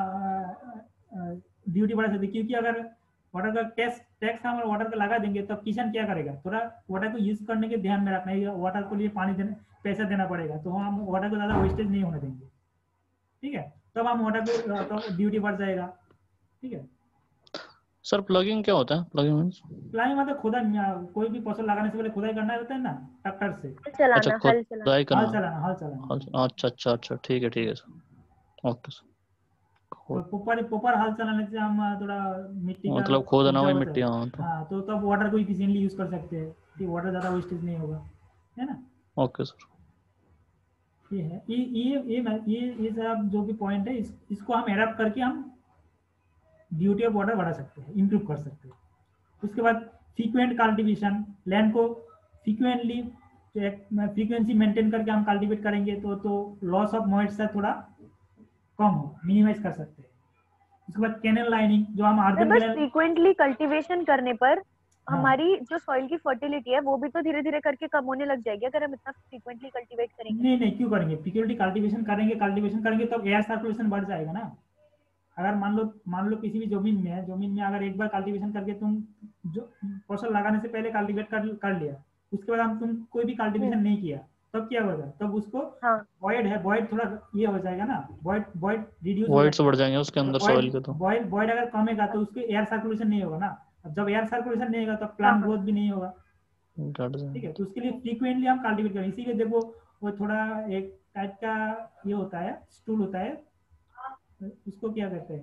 ड्यूटी बढ़ा सकते हैं। क्योंकि अगर वाटर का टैक्स टैक्स हम वाटर का लगा देंगे तो किसान क्या करेगा, थोड़ा वाटर को यूज करने के ध्यान में रखना है, वाटर को लिए पानी देने पैसा देना पड़ेगा, तो हम वाटर को ज़्यादा वेस्टेज नहीं होने देंगे। ठीक है, तब हम वाटर को तो ड्यूटी बढ़ जाएगा। ठीक है सर, प्लगिंग क्या होता है? प्लगिंग मींस प्लगिंग मतलब खुदाई, कोई भी फसल लगाने से पहले खुदाई करना होता है ना, ट्रैक्टर से। चलाना, अच्छा, हल चलाना, खुदाई करना, हल चलाना हल चलाना अच्छा अच्छा अच्छा, ठीक है ठीक है सर। Okay sir. तो पोपर पोपर हल चलाने से हम थोड़ा मिट्टी का मतलब खोदना हुई मिट्टी। हाँ तो हाँ, तो तब वाटर को इफिशिएंटली यूज कर सकते हैं कि वाटर ज़्यादा वेस्टेज नहीं होगा, है ना। Okay sir. ये है ये ये ये ये ये सब जो भी पॉइंट है इस, इसको हम एडप्ट करके हम ड्यूटी ऑफ वाटर बढ़ा सकते हैं, इम्प्रूव कर सकते हैं। उसके बाद फ्रीक्वेंट कल्टीवेशन, लैंड को फ्रीक्वेंटली फ्रीक्वेंसी मेंटेन करके हम कल्टीवेट करेंगे तो तो लॉस ऑफ मॉइस्चर थोड़ा कम हो, मिनिमाइज कर सकते हैं। उसके बाद कैनल लाइनिंग, जो हम अर्बन बस फ्रीक्वेंटली कल्टीवेशन करने पर हाँ। हमारी जो सॉइल की फर्टिलिटी है वो भी तो धीरे धीरे करके कम होने लग जाएगी अगर हम इतना फ्रीक्वेंटली कल्टीवेट करेंगे। नहीं नहीं क्यों करेंगे, फ्रीक्वेंटली कल्टीवेशन करेंगे कल्टीवेशन करेंगे तब एयर सर्कुलेशन बढ़ जाएगा ना। अगर मान लो मान लो किसी भी जमीन में है, जमीन में अगर एक बार कल्टीवेशन करके तुम जो फसल लगाने से पहले कल्टीवेट कर कर लिया, उसके बाद हम तुम कोई भी कल्टीवेशन नहीं किया, तब क्या होगा, तब उसको वॉइड है, वॉइड थोड़ा ये हो जाएगा ना, वॉइड वॉइड रिड्यूस वॉइड्स बढ़ जाएंगे उसके अंदर सॉइल के। तो वॉइड वॉइड अगर कमेगा तो उसके एयर सर्कुलेशन नहीं होगा ना। अब जब एयर सर्कुलेशन नहीं होगा तब प्लांट ग्रोथ भी नहीं होगा। ठीक है, तो उसके लिए फ्रीक्वेंटली हम कल्टीवेट करें। इसीलिए देखो वो थोड़ा एक टाइप का ये होता है, स्टूल होता है, उसको क्या कहते हैं,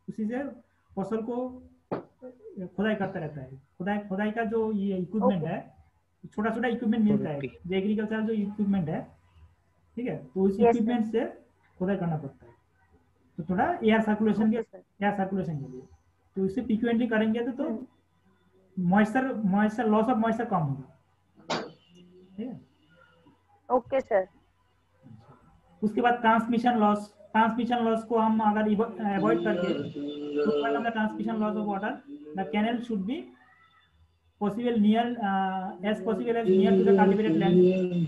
उसी से फसल को खुदाई करता रहता है। खुदाई खुदाई का जो ये इक्विपमेंट है, छोटा छोटा इक्विपमेंट मिलता है जो एग्रीकल्चर जो इक्विपमेंट है, ठीक है, तो उस इक्विपमेंट से खुदाई करना पड़ता है। तो थोड़ा एयर सर्कुलेशन के एयर सर्कुलेशन के लिए, तो इससे फ्रीक्वेंटली करेंगे तो तो moisture moisture loss of moisture कम होगा, ठीक है। Okay sir. उसके बाद ट्रांसमिशन लॉस, ट्रांसमिशन लॉस को हम अगर अवॉइड करके तो transmission loss of water, the canal should be possible near as possible as near to the cultivated land.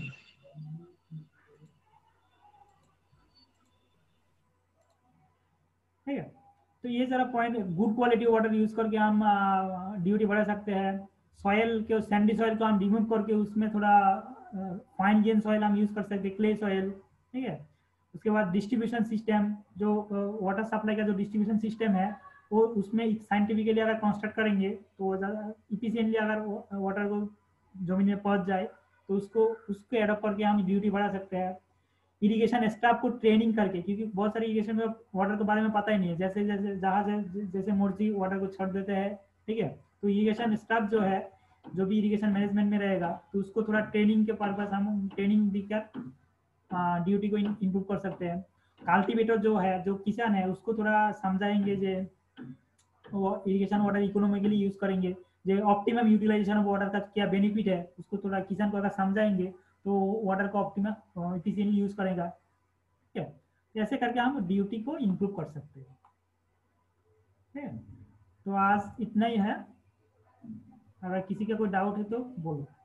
ठीक है, तो ये सारा point, good quality water use करके हम ड्यूटी बढ़ा सकते हैं। सॉयल के सैंडी सॉयल को हम रिमूव करके उसमें थोड़ा फाइन गेन सॉयल हम यूज कर सकते हैं, क्ले सॉयल, ठीक है। उसके बाद डिस्ट्रीब्यूशन सिस्टम, जो वाटर सप्लाई का जो डिस्ट्रीब्यूशन सिस्टम है वो उसमें साइंटिफिकली अगर कंस्ट्रक्ट करेंगे तो इफिशिएंटली अगर वाटर को जमीन में पहुंच जाए तो उसको उसको एडॉप्ट करके हम ड्यूटी बढ़ा सकते हैं। इरिगेशन स्टाफ को ट्रेनिंग करके, क्योंकि बहुत सारे इरिगेशन में वाटर के बारे में पता ही नहीं है, जैसे जैसे जहाँ से जैसे मर्जी वाटर को छोड़ देते हैं, ठीक है। तो इरिगेशन स्टाफ जो है, जो भी इरिगेशन मैनेजमेंट में रहेगा, तो उसको थोड़ा ट्रेनिंग के पर्पस हम ट्रेनिंग देकर ड्यूटी को इम्प्रूव कर सकते हैं। कल्टीवेटर जो है, जो किसान है, उसको थोड़ा समझाएंगे जो वो इरिगेशन वाटर इकोनॉमिकली यूज करेंगे, जो ऑप्टिमम यूटिलाइजेशन ऑफ वाटर का क्या बेनिफिट है, उसको थोड़ा किसान को अगर समझाएंगे तो वाटर को ऑप्टिमम इफिशिएंटली यूज करेगा, ठीक है। ऐसे करके हम ड्यूटी को इम्प्रूव कर सकते हैं, ठीक है। तो आज इतना ही है, अगर किसी का कोई डाउट है तो बोलो।